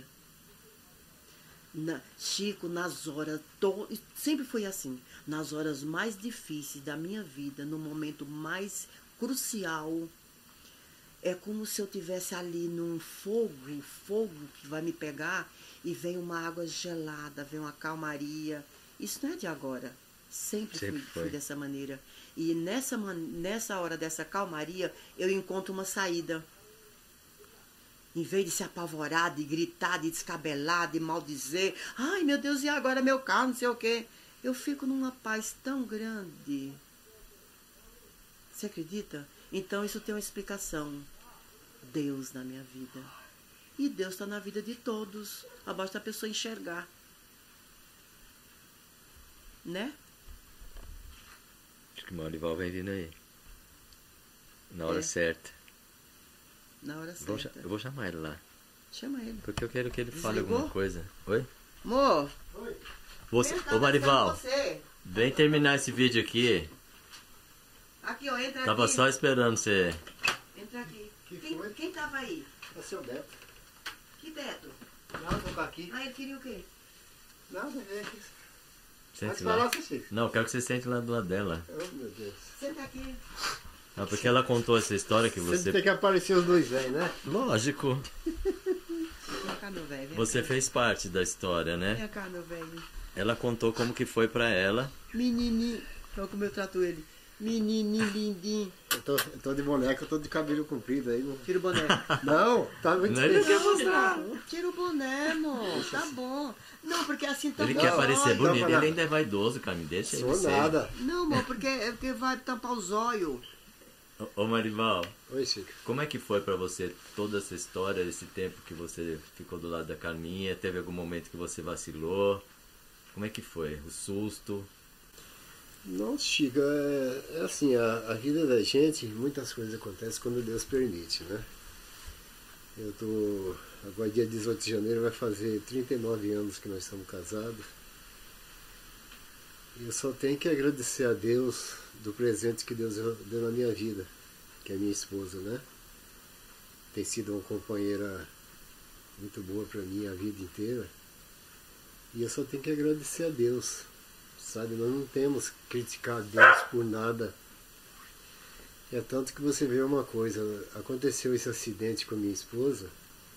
Chico, nas horas, sempre foi assim, nas horas mais difíceis da minha vida, no momento mais crucial, é como se eu tivesse ali num fogo que vai me pegar e vem uma água gelada, vem uma calmaria. Isso não é de agora, sempre fui dessa maneira. E nessa hora dessa calmaria, eu encontro uma saída. Em vez de se apavorar, de gritar, de descabelar, de maldizer. Ai, meu Deus, e agora meu carro, não sei o quê. Eu fico numa paz tão grande. Você acredita? Então isso tem uma explicação. Deus na minha vida. E Deus está na vida de todos. Basta a pessoa enxergar. Né? Acho que o Marival vem vindo aí. Na hora certa. Na hora certa. Eu vou chamar ele lá. Chama ele. Porque eu quero que ele fale Desligou? alguma coisa. Oi? Amor. Oi. Ô Marival, Você. vem terminar esse vídeo aqui. Aqui, ó, entra Tava aqui. só esperando você. Entra aqui. Que foi? Quem tava aí? É seu Beto. Que Beto? Não, vou ficar aqui. Ah, ele queria o quê? Nada, vem aqui. Sente Mas vai lá, lá. Ceci. Não, eu quero que você sente lá do lado dela. Oh, meu Deus. Senta aqui. Não, porque ela contou essa história que Sempre você... tem que aparecer os dois velhos, né? Lógico. Vem cá, meu velho. Você fez parte da história, né? Vem cá, meu velho. Ela contou como que foi pra ela. Menininho. Olha como eu trato ele. Menininho lindinho. Eu tô de boneca, eu tô de cabelo comprido aí. Não, Tira o boné. não tá muito Não, ele feio. quer mostrar. Tira o boné, amor. Tá bom. Não, porque assim tá Ele bom. quer parecer não, bonito, não. ele ainda é vaidoso, cara. Me deixa aí Sou ser. nada. Não, amor, porque vai tampar os olhos. Ô Marival, Oi, Chico. como é que foi pra você toda essa história, esse tempo que você ficou do lado da Carminha? Teve algum momento que você vacilou? Como é que foi? O susto? Nossa, Chico, é assim, a vida da gente, muitas coisas acontecem quando Deus permite, né? Eu tô, agora dia 18 de janeiro vai fazer 39 anos que nós estamos casados. E eu só tenho que agradecer a Deus do presente que Deus deu na minha vida, que é a minha esposa, né? Tem sido uma companheira muito boa para mim a vida inteira. E eu só tenho que agradecer a Deus. Sabe, nós não temos que criticar Deus por nada. É tanto que você vê uma coisa, aconteceu esse acidente com a minha esposa,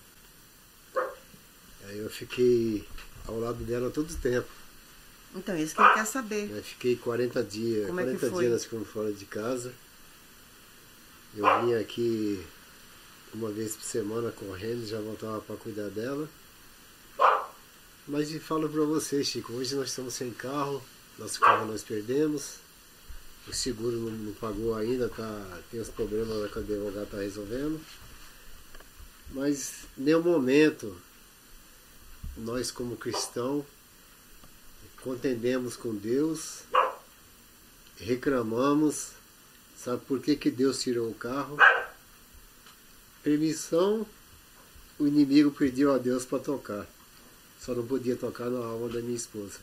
aí eu fiquei ao lado dela todo o tempo. Então, isso que ele quer saber. Eu fiquei 40 dias, Como é que 40 foi? dias nós ficamos fora de casa. Eu vinha aqui uma vez por semana correndo, já voltava para cuidar dela. Mas falo para você, Chico, hoje nós estamos sem carro, nosso carro nós perdemos, o seguro não pagou ainda, tem os problemas que o advogado está resolvendo. Mas em nenhum momento nós como cristãos contendemos com Deus reclamamos. Sabe por que, que Deus tirou o carro? Permissão, o inimigo pediu a Deus para tocar. Só não podia tocar na alma da minha esposa.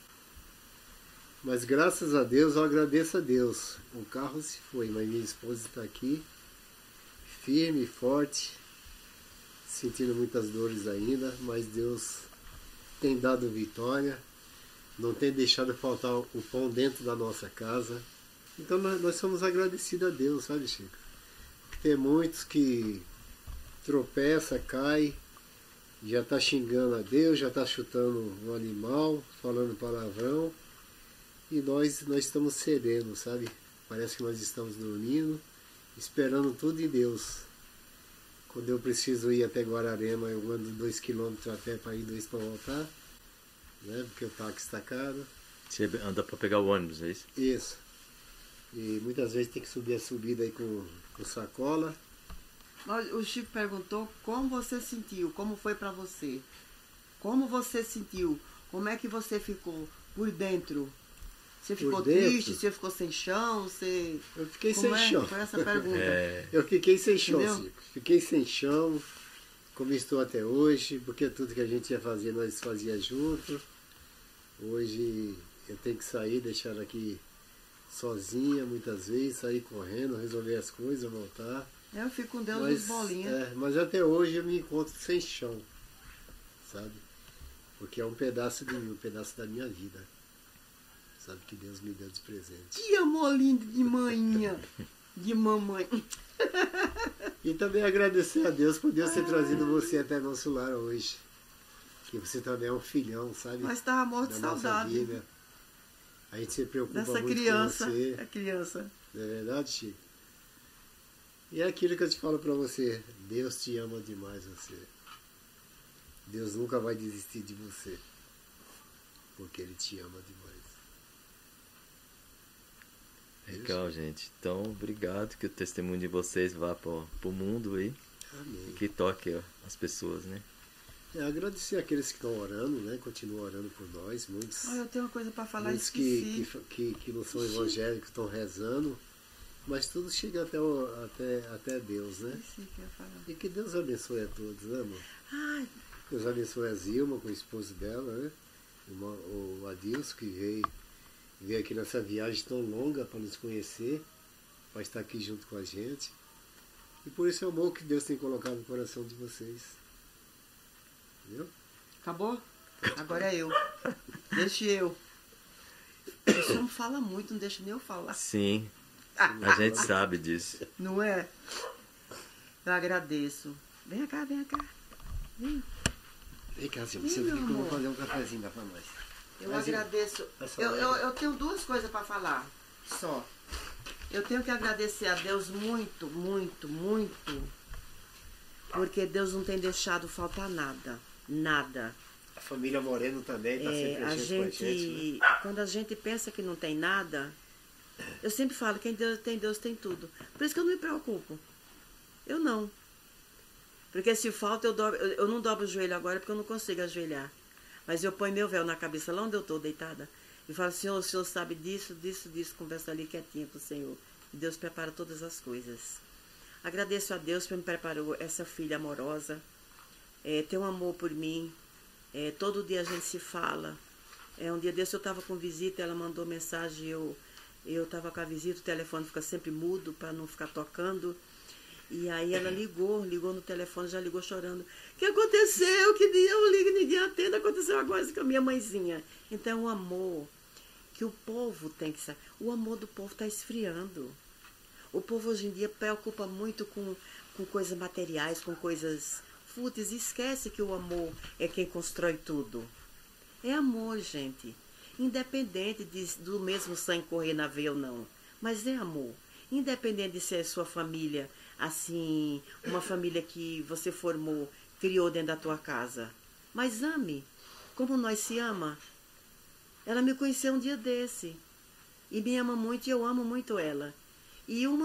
Mas graças a Deus, eu agradeço a Deus. O carro se foi, mas minha esposa está aqui, firme, forte, sentindo muitas dores ainda, mas Deus tem dado vitória, não tem deixado faltar o pão dentro da nossa casa. Então nós somos agradecidos a Deus, sabe, Chico? Porque tem muitos que tropeça, cai, já está xingando a Deus, já está chutando o animal, falando palavrão, e nós estamos cedendo, sabe? Parece que nós estamos dormindo, esperando tudo em Deus. Quando eu preciso ir até Guararema, eu ando 2 km a pé para ir, 2 para voltar, né? Porque o táxi está caro. Você anda para pegar o ônibus, é isso? Isso. E muitas vezes tem que subir a subida aí com sacola. O Chico perguntou como você sentiu, como foi pra você. Como você sentiu? Como é que você ficou por dentro? Você ficou triste? Você ficou sem chão? Eu fiquei sem chão. Foi essa pergunta. Eu fiquei sem chão, Entendeu? Chico. Fiquei sem chão, como estou até hoje, porque tudo que a gente ia fazer, nós fazia junto. Hoje eu tenho que sair, deixar ela aqui sozinha, muitas vezes, sair correndo, resolver as coisas, voltar. Eu fico com Deus nas bolinhas. Mas até hoje eu me encontro sem chão, sabe? Porque é um pedaço de mim, um pedaço da minha vida. Sabe, que Deus me deu de presente. Que amor lindo de manhã, de mamãe. E também agradecer a Deus por Deus ter trazido você até nosso lar hoje. Que você também é um filhão, sabe? Mas estava morto de da nossa saudade vida. A gente se preocupa dessa muito criança. com você. É criança. Não é verdade, Chico? E é aquilo que eu te falo pra você. Deus te ama demais, você. Deus nunca vai desistir de você. Porque Ele te ama demais. Legal, gente. Então, obrigado. Que o testemunho de vocês vá pro mundo aí. Amém. E que toque as pessoas, né? Agradecer aqueles que estão orando, né? Continuam orando por nós. Muitos, Eu tenho uma coisa para falar, muitos esqueci. que não são evangélicos estão rezando. Mas tudo chega até Deus, né? Esqueci que eu ia falar. E que Deus abençoe a todos, né, amor? Ai, Deus abençoe a Zilma com o esposo dela, né? O Adilson, que veio aqui nessa viagem tão longa para nos conhecer, para estar aqui junto com a gente. E por esse amor que Deus tem colocado no coração de vocês. Entendeu? acabou? Agora é eu. Deixa eu. Você não fala muito, não deixa nem eu falar. Sim, a gente sabe disso. Não é? Eu agradeço. Vem cá, vem cá. Vem. Vem cá, Zilma, Ih, você meu fica que eu vou amor. fazer um cafezinho lá para nós. Eu Mas agradeço. Eu tenho 2 coisas para falar só. Eu tenho que agradecer a Deus muito, muito, muito. Porque Deus não tem deixado faltar nada. Nada. A família Moreno também está sempre A presente com a gente. Né? quando a gente pensa que não tem nada, eu sempre falo, quem Deus tem tudo. Por isso que eu não me preocupo. Eu não. Porque se falta, eu não dobro o joelho agora porque eu não consigo ajoelhar. Mas eu ponho meu véu na cabeça lá onde eu estou deitada e falo, Senhor, o Senhor sabe disso, disso, disso. Converso ali quietinha com o Senhor. E Deus prepara todas as coisas. Agradeço a Deus por me preparou essa filha amorosa. Tem um amor por mim. Todo dia a gente se fala. Um dia desse eu estava com visita, ela mandou mensagem, eu estava com a visita, o telefone fica sempre mudo para não ficar tocando. E aí ela ligou no telefone, já ligou chorando. O que aconteceu? Que dia eu ligo, ninguém atende, aconteceu agora isso com a minha mãezinha. Então o amor que o povo tem que saber, o amor do povo está esfriando. O povo hoje em dia preocupa muito com coisas materiais, com coisas fúteis, e esquece que o amor é quem constrói tudo. É amor, gente. Independente do mesmo sangue correr na veia ou não. Mas é amor. Independente de ser sua família, assim, uma família que você formou, criou dentro da tua casa. Mas ame, como nós se ama. Ela me conheceu um dia desse. E me ama muito e eu amo muito ela. E uma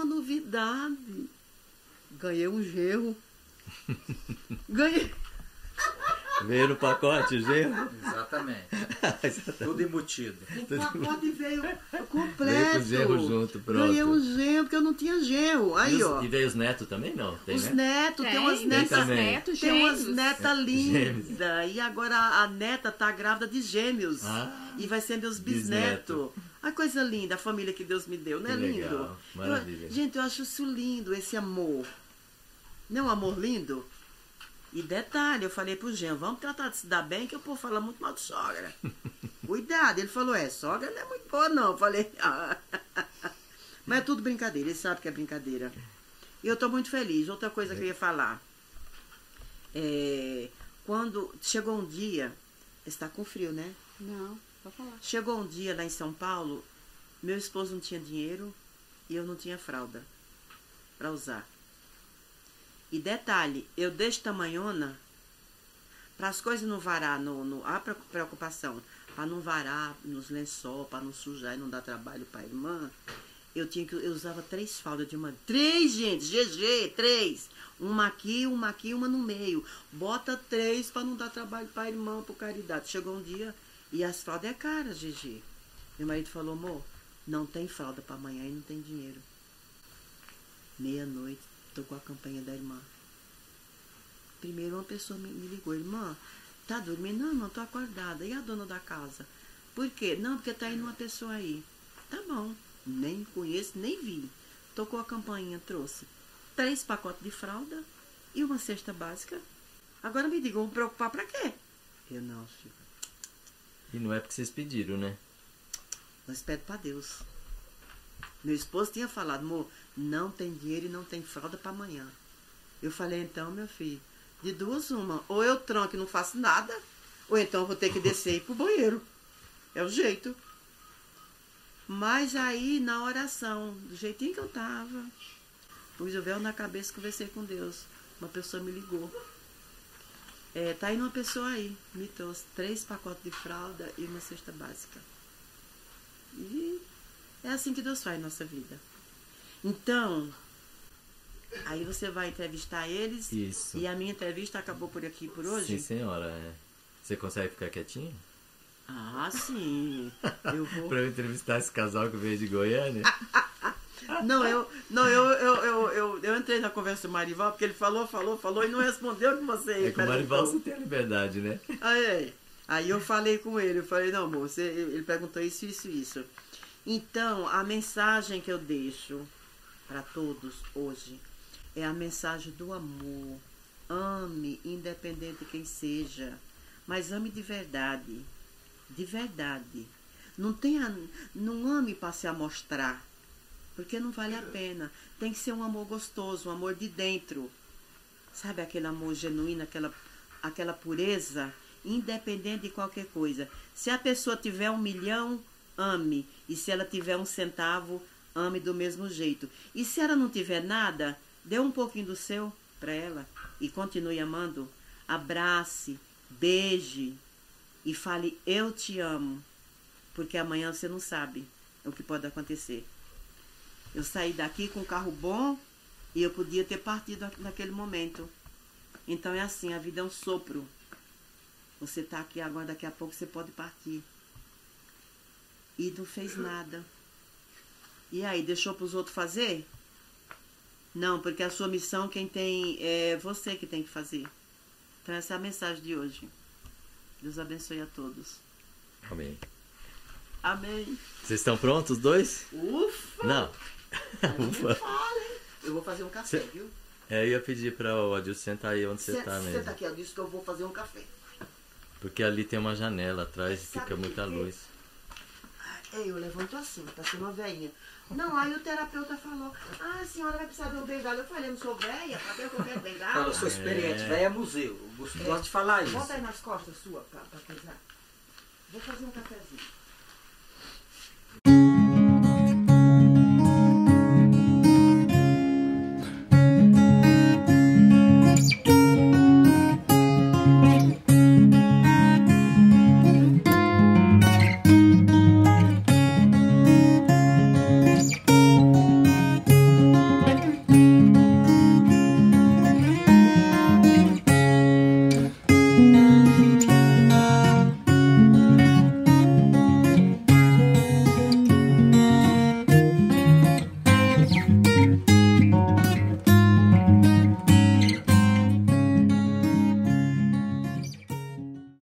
novidade. Ganhei um genro. Ganhei. Veio no pacote o genro? Exatamente. Tudo embutido. O pacote veio completo. Veio com o genro junto, pronto. Ganhei um genro, porque eu não tinha genro. Aí, ó. E veio os netos também, não? Tem, Os né? netos, tem umas Tem netas. também. netos, Tem umas gêmeos. netas Gêmeos. lindas. E agora a neta tá grávida de gêmeos. Ah, E vai ser meus bisneto. bisnetos. A coisa linda, a família que Deus me deu, não é Que legal, lindo? maravilha. Gente, eu acho isso lindo, esse amor. Não é um amor lindo? E detalhe, eu falei pro Jean, vamos tratar de se dar bem, que o povo fala muito mal de sogra. Cuidado, ele falou, sogra não é muito boa não. Eu falei, mas é tudo brincadeira, ele sabe que é brincadeira. E eu tô muito feliz. Outra coisa que eu ia falar. Quando chegou um dia, está com frio, né? Não, pode falar. Chegou um dia lá em São Paulo, meu esposo não tinha dinheiro e eu não tinha fralda para usar. E detalhe, eu deste tamanhona, para as coisas não varar, a preocupação, para não varar nos lençóis, para não sujar e não dar trabalho para a irmã, eu usava 3 fraldas de uma. 3, gente, GG, 3. Uma aqui, uma no meio. Bota 3 para não dar trabalho para a irmã, por caridade. Chegou um dia e as fraldas é cara, GG. Meu marido falou, amor, não tem fralda para amanhã e não tem dinheiro. Meia-noite, tô com a campanha da irmã. Primeiro uma pessoa me ligou, irmã, tá dormindo? Não, irmã, tô acordada. E a dona da casa? Por quê? Não, porque tá indo uma pessoa aí. Tá bom, nem conheço, nem vi. Tocou a campainha, trouxe 3 pacotes de fralda e uma cesta básica. Agora me digam, vou me preocupar pra quê? Eu não, filho. E não é porque vocês pediram, né? Nós pedimos pra Deus. Meu esposo tinha falado, amor, não tem dinheiro e não tem fralda para amanhã. Eu falei, então, meu filho, de duas uma, ou eu tranco e não faço nada, ou então eu vou ter que descer e ir pro banheiro. É o jeito. Mas aí, na oração, do jeitinho que eu tava, pus o véu na cabeça e conversei com Deus. Uma pessoa me ligou. Tá indo uma pessoa aí, me trouxe 3 pacotes de fralda e uma cesta básica. E é assim que Deus faz na nossa vida. Então, aí você vai entrevistar eles. Isso. E a minha entrevista acabou por aqui por hoje? Sim, senhora. Você consegue ficar quietinho? Ah, sim. Eu vou. Pra eu entrevistar esse casal que veio de Goiânia? Eu entrei na conversa do Marival, porque ele falou e não respondeu o que você É que o Marival você tem a liberdade, né? Aí eu falei com ele, eu falei, não, amor, ele perguntou isso. Então, a mensagem que eu deixo para todos hoje é a mensagem do amor. Ame, independente de quem seja, mas ame de verdade. De verdade. Não ame para se amostrar, porque não vale a pena. Tem que ser um amor gostoso, um amor de dentro. Sabe aquele amor genuíno, aquela pureza, independente de qualquer coisa. Se a pessoa tiver 1 milhão, ame. E se ela tiver 1 centavo, ame do mesmo jeito. E se ela não tiver nada, dê um pouquinho do seu para ela e continue amando. Abrace, beije e fale, eu te amo. Porque amanhã você não sabe o que pode acontecer. Eu saí daqui com um carro bom e eu podia ter partido naquele momento. Então é assim, a vida é um sopro. Você está aqui agora, daqui a pouco você pode partir. E não fez nada. E aí, deixou para os outros fazer? Não, porque a sua missão quem tem é você que tem que fazer. Então essa é a mensagem de hoje. Deus abençoe a todos. Amém. Amém. Vocês estão prontos, os dois? Ufa! Não. Ufa. Eu vou fazer um café, viu? Eu ia pedir para o Adilson sentar aí onde você está mesmo. Senta aqui, eu disse que eu vou fazer um café. Porque ali tem uma janela atrás e Sabe fica muita por quê? luz. Eu levanto assim, tá sendo uma velhinha. Não, aí o terapeuta falou, a senhora vai precisar de um bengala. Eu falei, eu não sou velha, pra ver o que eu quero bengala. Fala, eu sou experiente, velho é museu. Eu gosto de falar isso. Bota aí nas costas sua pra pesar. Vou fazer um cafezinho.